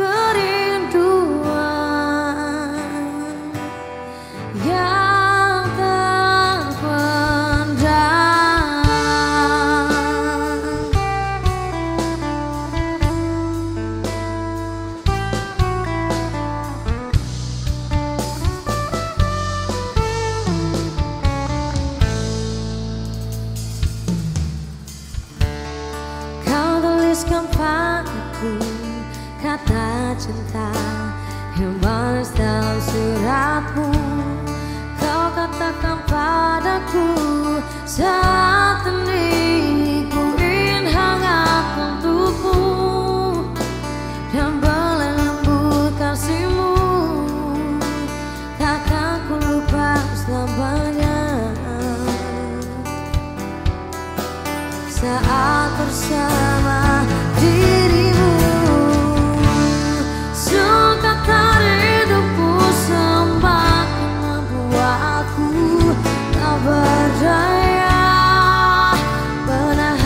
kerinduan yang terpendam. Kau tuliskan padaku kata cinta yang manis dalam suratmu. Kau katakan padaku saat ini ku ingin hangat untukmu dan belai lembut kasihmu. Takkan ku lupa selamanya. Saat bersama dirimu, sukatan hidupku semakin membuatku tak berdaya menahan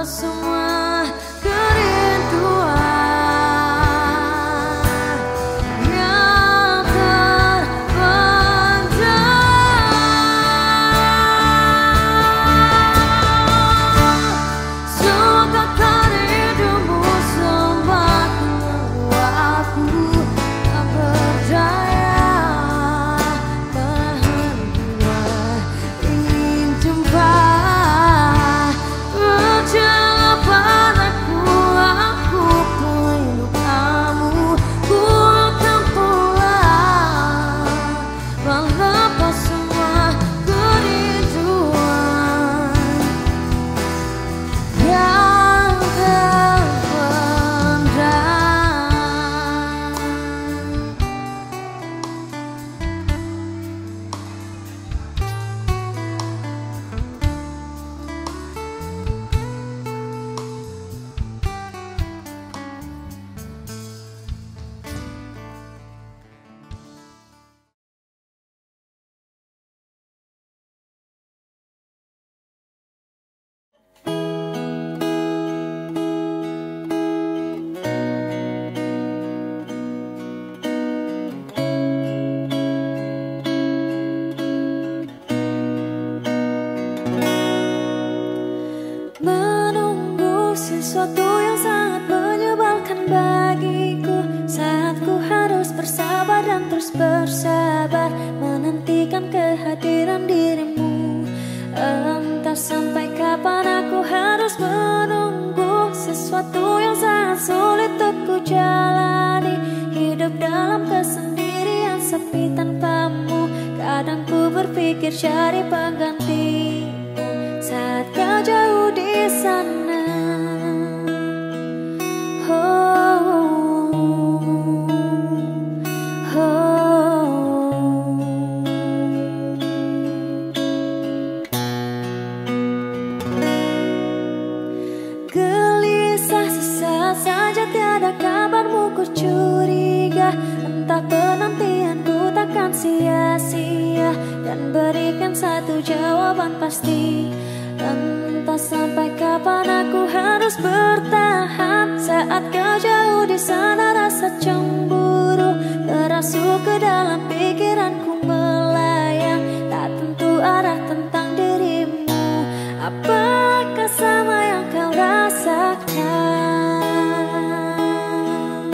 semua kerinduan yang terpendam. Sukakah rindumu semakin membuatku tak berdaya menahan jiwa ingin jumpa. Percayalah padaku, aku pelindung kamu. Ku akan pulang melepas semua kerinduan yang terpendam. Menunggu sesuatu yang sangat menyebalkan bagiku, saat ku harus bersabar dan terus bersabar menantikan kehadiran dirimu. Entah sampai kapan aku harus menunggu sesuatu yang sangat sulit untuk ku jalani. Hidup dalam kesendirian sepi tanpamu, kadang ku berpikir cari pengganti saat kau jauh di sana. Gelisah sesaat saja tiada kabarmu, ku curiga entah penantianku takkan sia-sia dan berikan satu jawaban pasti. Entah sampai kapan aku harus bertahan saat kau jauh di sana. Rasa cemburu terasuk ke dalam pikiranku melayang, tak tentu arah tentang dirimu. Apakah sama yang kau rasakan?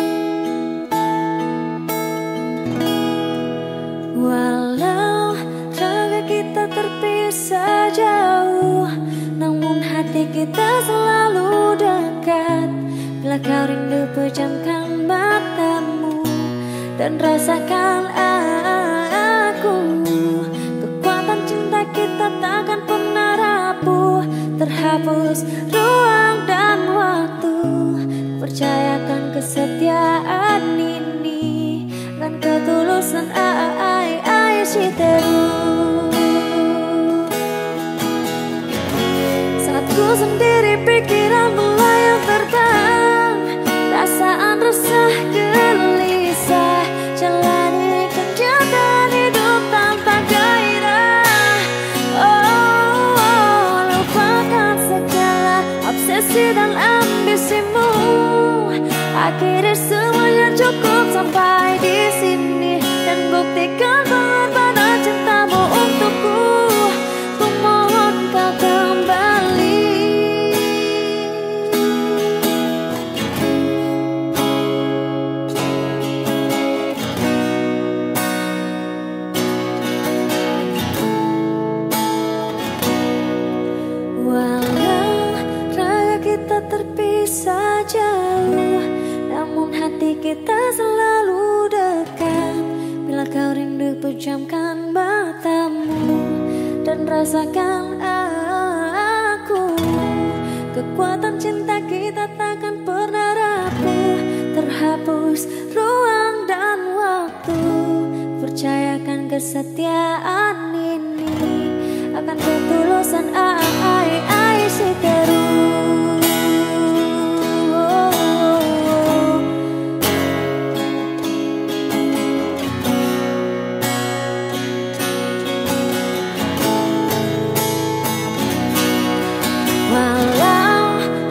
Walau raga kita terpisah jauh, namun hati kita selalu dekat. Bila kau rindu pejamkan matamu dan rasakan aku. Kekuatan cinta kita takkan pernah rapuh, terhapus ruang dan waktu. Percayakan kesetiaan ini dan ketulusan terus. Saat ku sendiri pikiran melayang terbang, perasaan resah gelisah, jalani kenyataan hidup tanpa gairah. Oh, lupakan segala obsesi dan ambisimu. Akhirnya semuanya cukup sampai di sini, dan buktikan pengorbanan cintamu untukku. Ku mohon kau kembali. Walau raga kita terpisah jauh, namun hati kita selalu dekat. Bila kau rindu pejamkan matamu dan rasakan aku. Kekuatan cinta kita takkan pernah rapuh, terhapus ruang dan waktu. Percayakan kesetiaan ini akan ketulusan si terus. Walau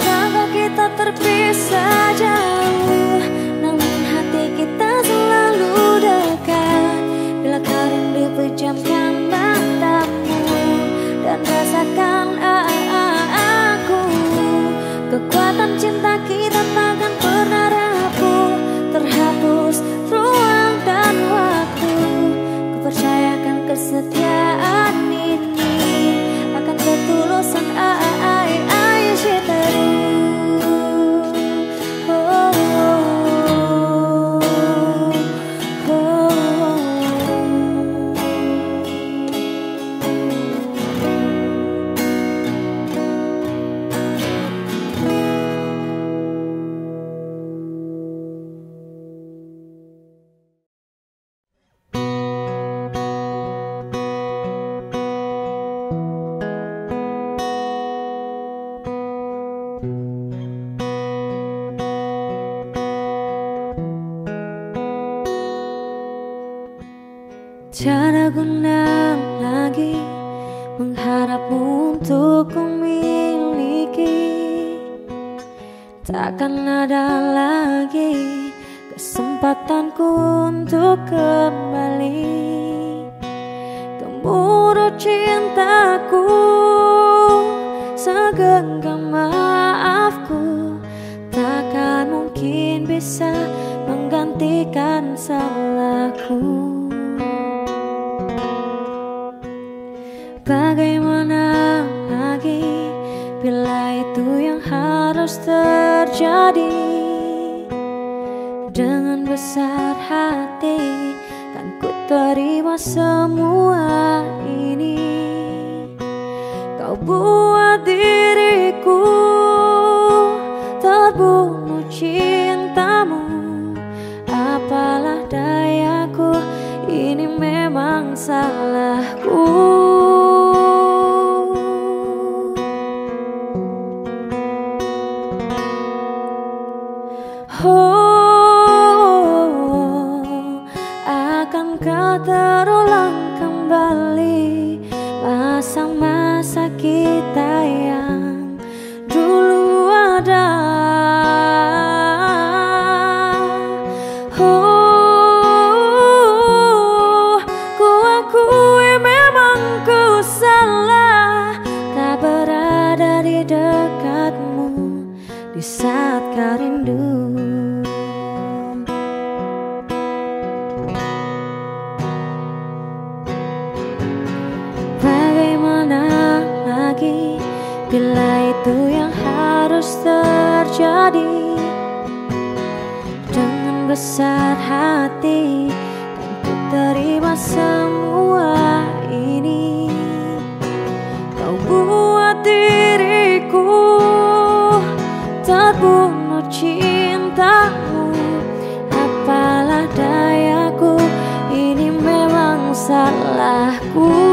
percayakan aku, kekuatan cinta kita takkan pernah rapuh, terhapus ruang dan waktu. Kupercayakan kesetiaan ini akan ketulusan Cintaku. Tiada guna lagi mengharapmu untuk ku miliki. Takkan ada lagi kesempatanku untuk kembali. Gemuruh cintaku, segenggam maafku, takkan mungkin bisa menggantikan salahku. Bagaimana lagi bila itu yang harus terjadi? Dengan besar hati kan ku terima semua ini. Kau buat diriku terbunuh cintamu. Apalah dayaku, ini memang salahku. Akankah terulang kembali masa-masa kita yang dulu ada? Ku akui memang ku salah, tak berada di dekatmu di saat kau rindu. Bila itu yang harus terjadi, dengan besar hati kan ku terima semua ini. Kau buat diriku terbunuh cintamu. Apalah dayaku, ini memang salahku.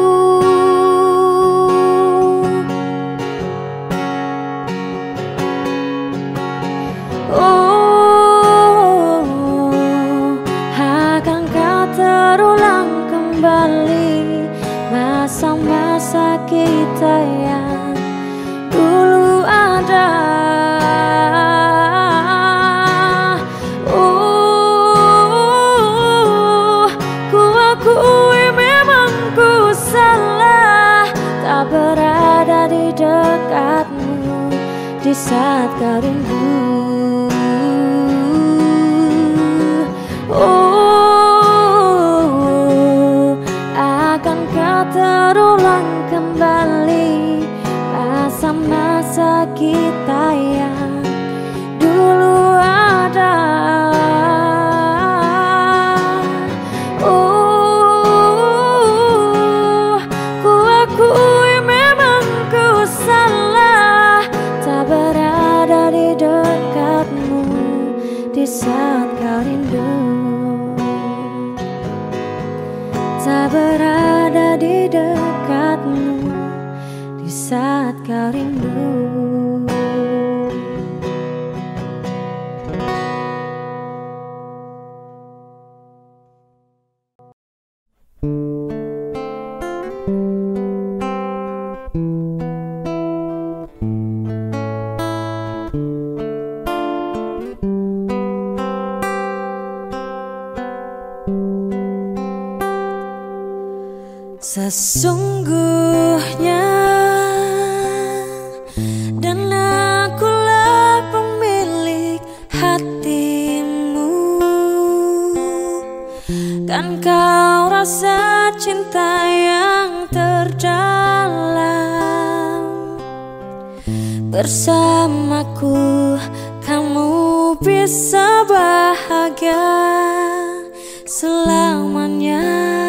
Terulang kembali masa-masa kita yang dulu ada. Ku akui memang ku salah, tak berada di dekatmu di saat kau rindu. Terulang kembali masa-masa kita yang dulu ada. Ku akui memang ku salah, tak berada di dekatmu di saat kau rindu. Tak berada di dekatmu di saat kau rindu. Sesungguhnya cinta yang terdalam. Bersamaku kamu bisa bahagia selamanya.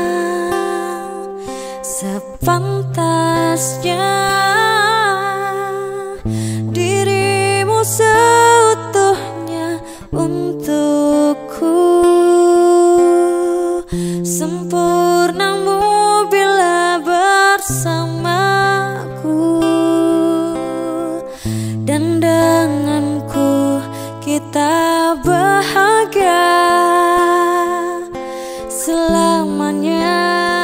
Sepantasnya dirimu seutuhnya untukku. Sempurnamu bila bersamaku, dan denganku kita bahagia selamanya.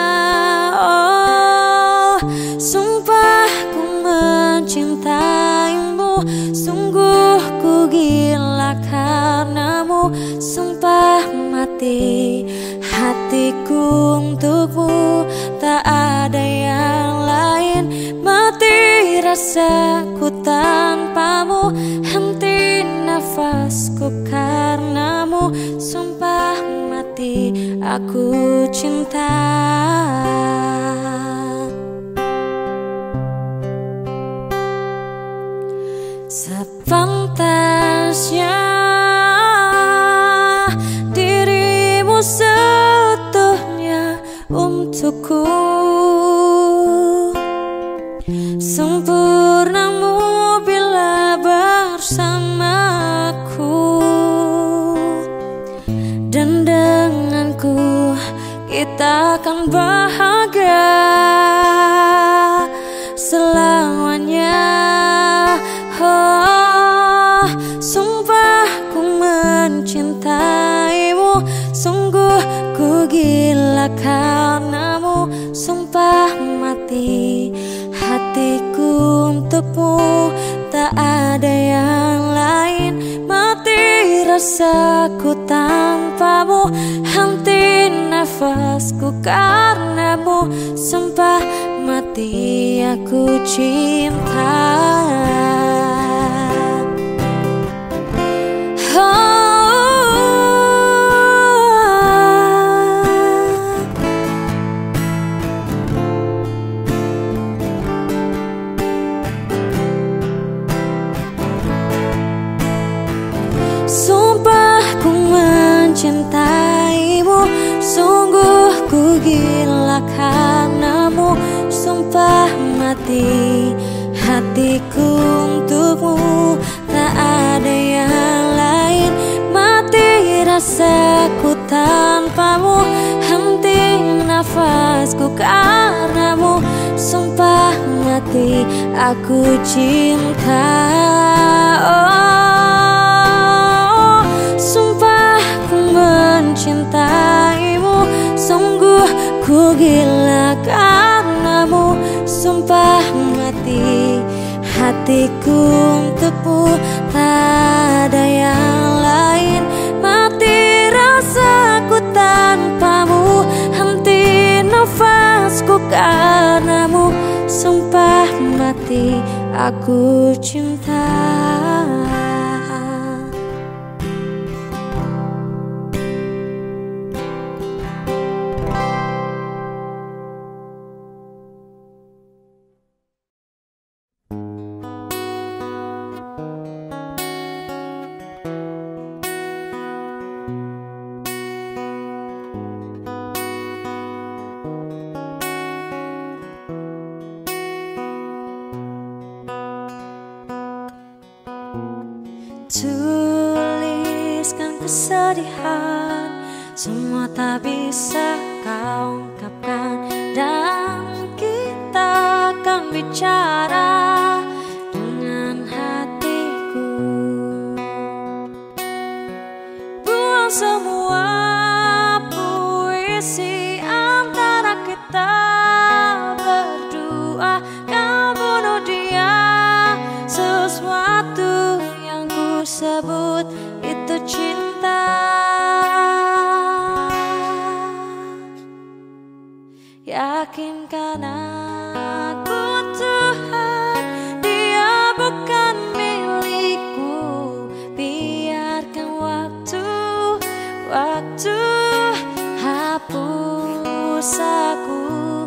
Oh, sumpah ku mencintaimu, sungguh ku gila karenamu. Sumpah mati hatiku untukmu, tak ada yang lain. Mati rasaku tanpamu, henti nafasku karenamu. Sumpah mati aku cinta. Sepantasnya dirimu seutuhnya untukku. Sempurnamu bila bersamaku, dan denganku kita akan bahagia selamanya. Oh, sumpah ku mencintaimu, sungguh ku gila karenamu. Sumpah mati hatiku untukmu, tak ada yang lain. Mati rasaku tanpamu, henti nafasku karenamu. Sumpah mati aku cinta. Sumpah ku mencintaimu, sungguh ku gila karenamu. Sumpah mati hatiku untukmu, tak ada yang lain. Mati rasaku tanpamu, henti nafasku karenamu. Sumpah mati aku cinta. Oh, sumpah ku mencintaimu, sungguh ku gila karenamu. Sumpah mati hatiku untukmu, tak ada yang lain. Mati rasaku tanpamu, henti nafasku karenamu. Sumpah mati aku cinta. Tuliskan kesedihan, semua tak bisa kau ungkapkan, dan kita akan bicara dengan hatiku. Buang semua puisi antara kita berdua. Kau bunuh dia, sesuatu yang ku sebut itu cinta. Yakinkan aku Tuhan, dia bukan milikku. Biarkan waktu hapus aku.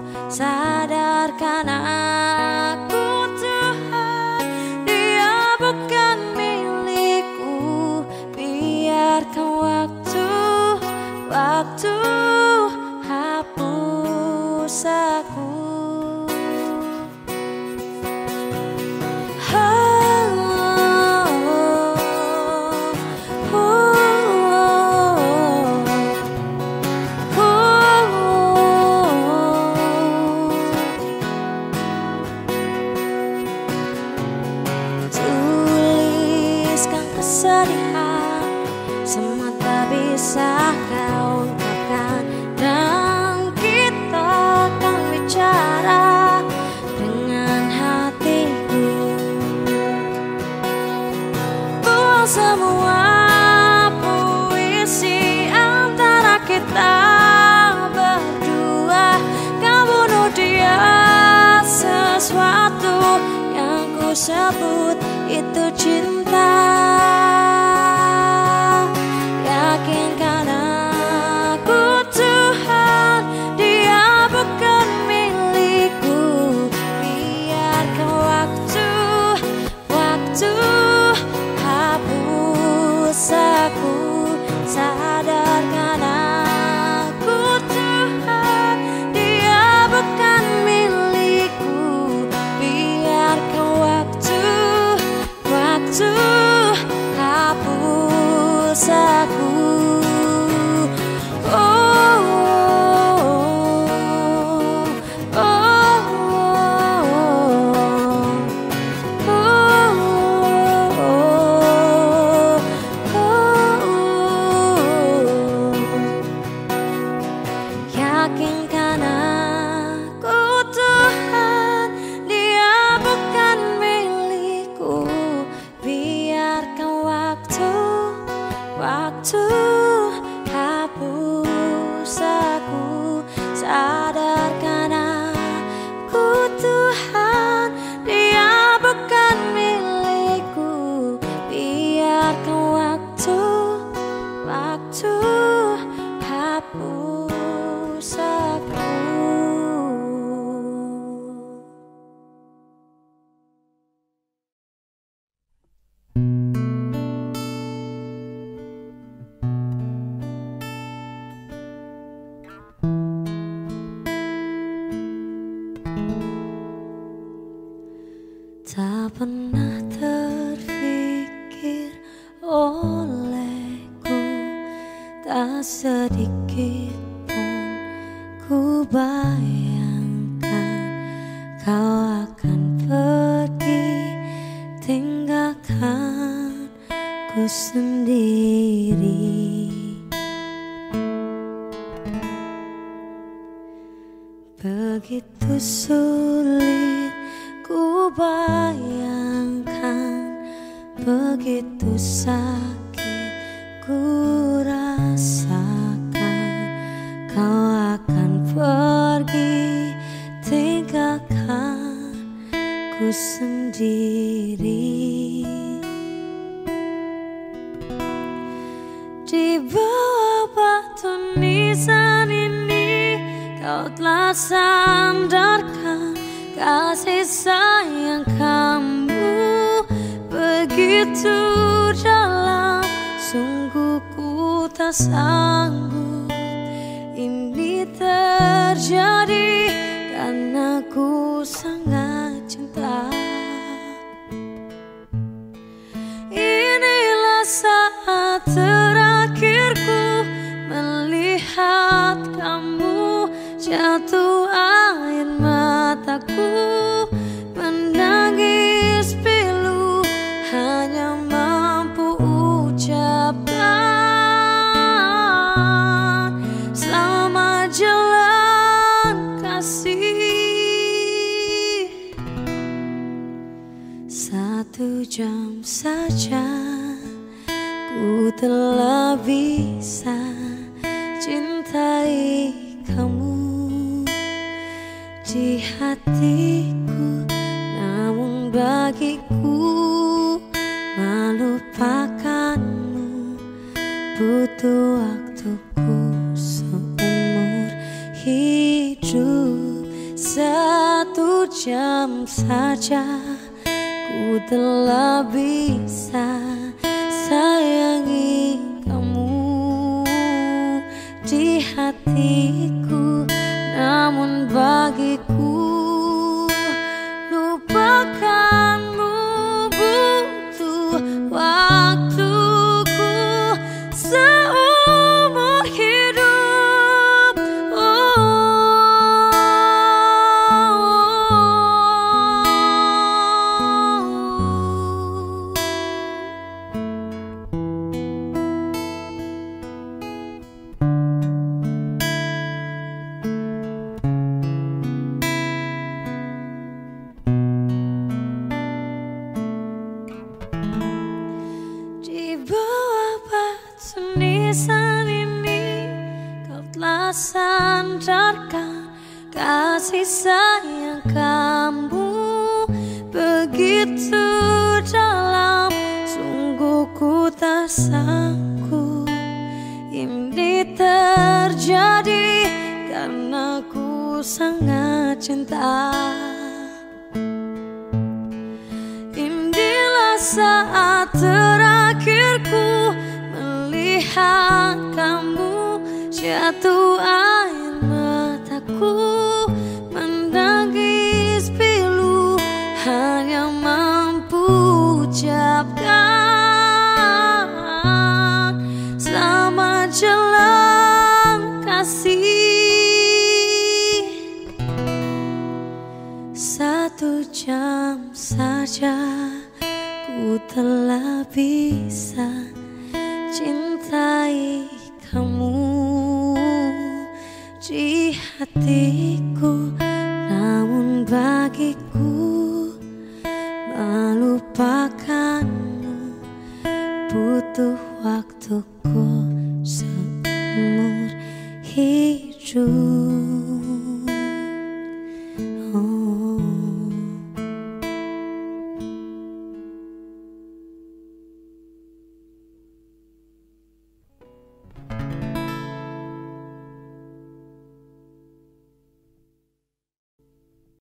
bisa kau ungkapkan, dan kita akan bicara dengan hatiku. Buang semua puisi antara kita berdua. Kau bunuh dia, sesuatu yang ku sebut itu cinta. Yakinkan aku Tuhan, dia bukan milikku. Biarkan waktu hapus aku. Sadarkan aku Tuhan, dia bukan milikku. Biarkan waktu hapus aku. Yakinkan aku Tuhan, dia bukan milikku. Biarkan waktu hapus aku. Sadarkan aku Tuhan, dia bukan milikku. Biarkan waktu hapus aku. Tak pernah terfikir olehku, tak sedikit pun ku bayangkan kau akan pergi, tinggalkan ku sendiri. Begitu sulit ku bayangkan, begitu sakit ku rasakan, kau akan pergi, tinggalkan ku sendiri. Di bawah batu nisan ini kau telah sandarkan kasih sayang kamu begitu dalam. Sungguh ku tak sanggup ini terjadi, karena ku sangat cinta. Inilah saat terakhirku melihat kamu, jatuh air mataku menangis pilu, hanya mampu ucapkan selamat jalan kasih. 1 jam saja ku telah bisa cintai kamu di hatiku, namun bagiku melupakanmu butuh waktuku seumur hidup. 1 jam saja ku telah bisa sayangi kamu di hatiku, namun bagiku lupakanmu butuh waktuku seumur hidup. saat ini kau telah sandarkan kasih sayang kamu begitu dalam. Sungguh ku tak sanggup ini terjadi karena ku sangat cinta. Inilah saat terakhirku melihat kamu, jatuh air mataku menangis pilu, hanya mampu ucapkan selamat jalan kasih. 1 jam saja ku telah bisa cintai kamu di hatiku, namun bagiku melupakanmu butuh waktuku seumur hidup.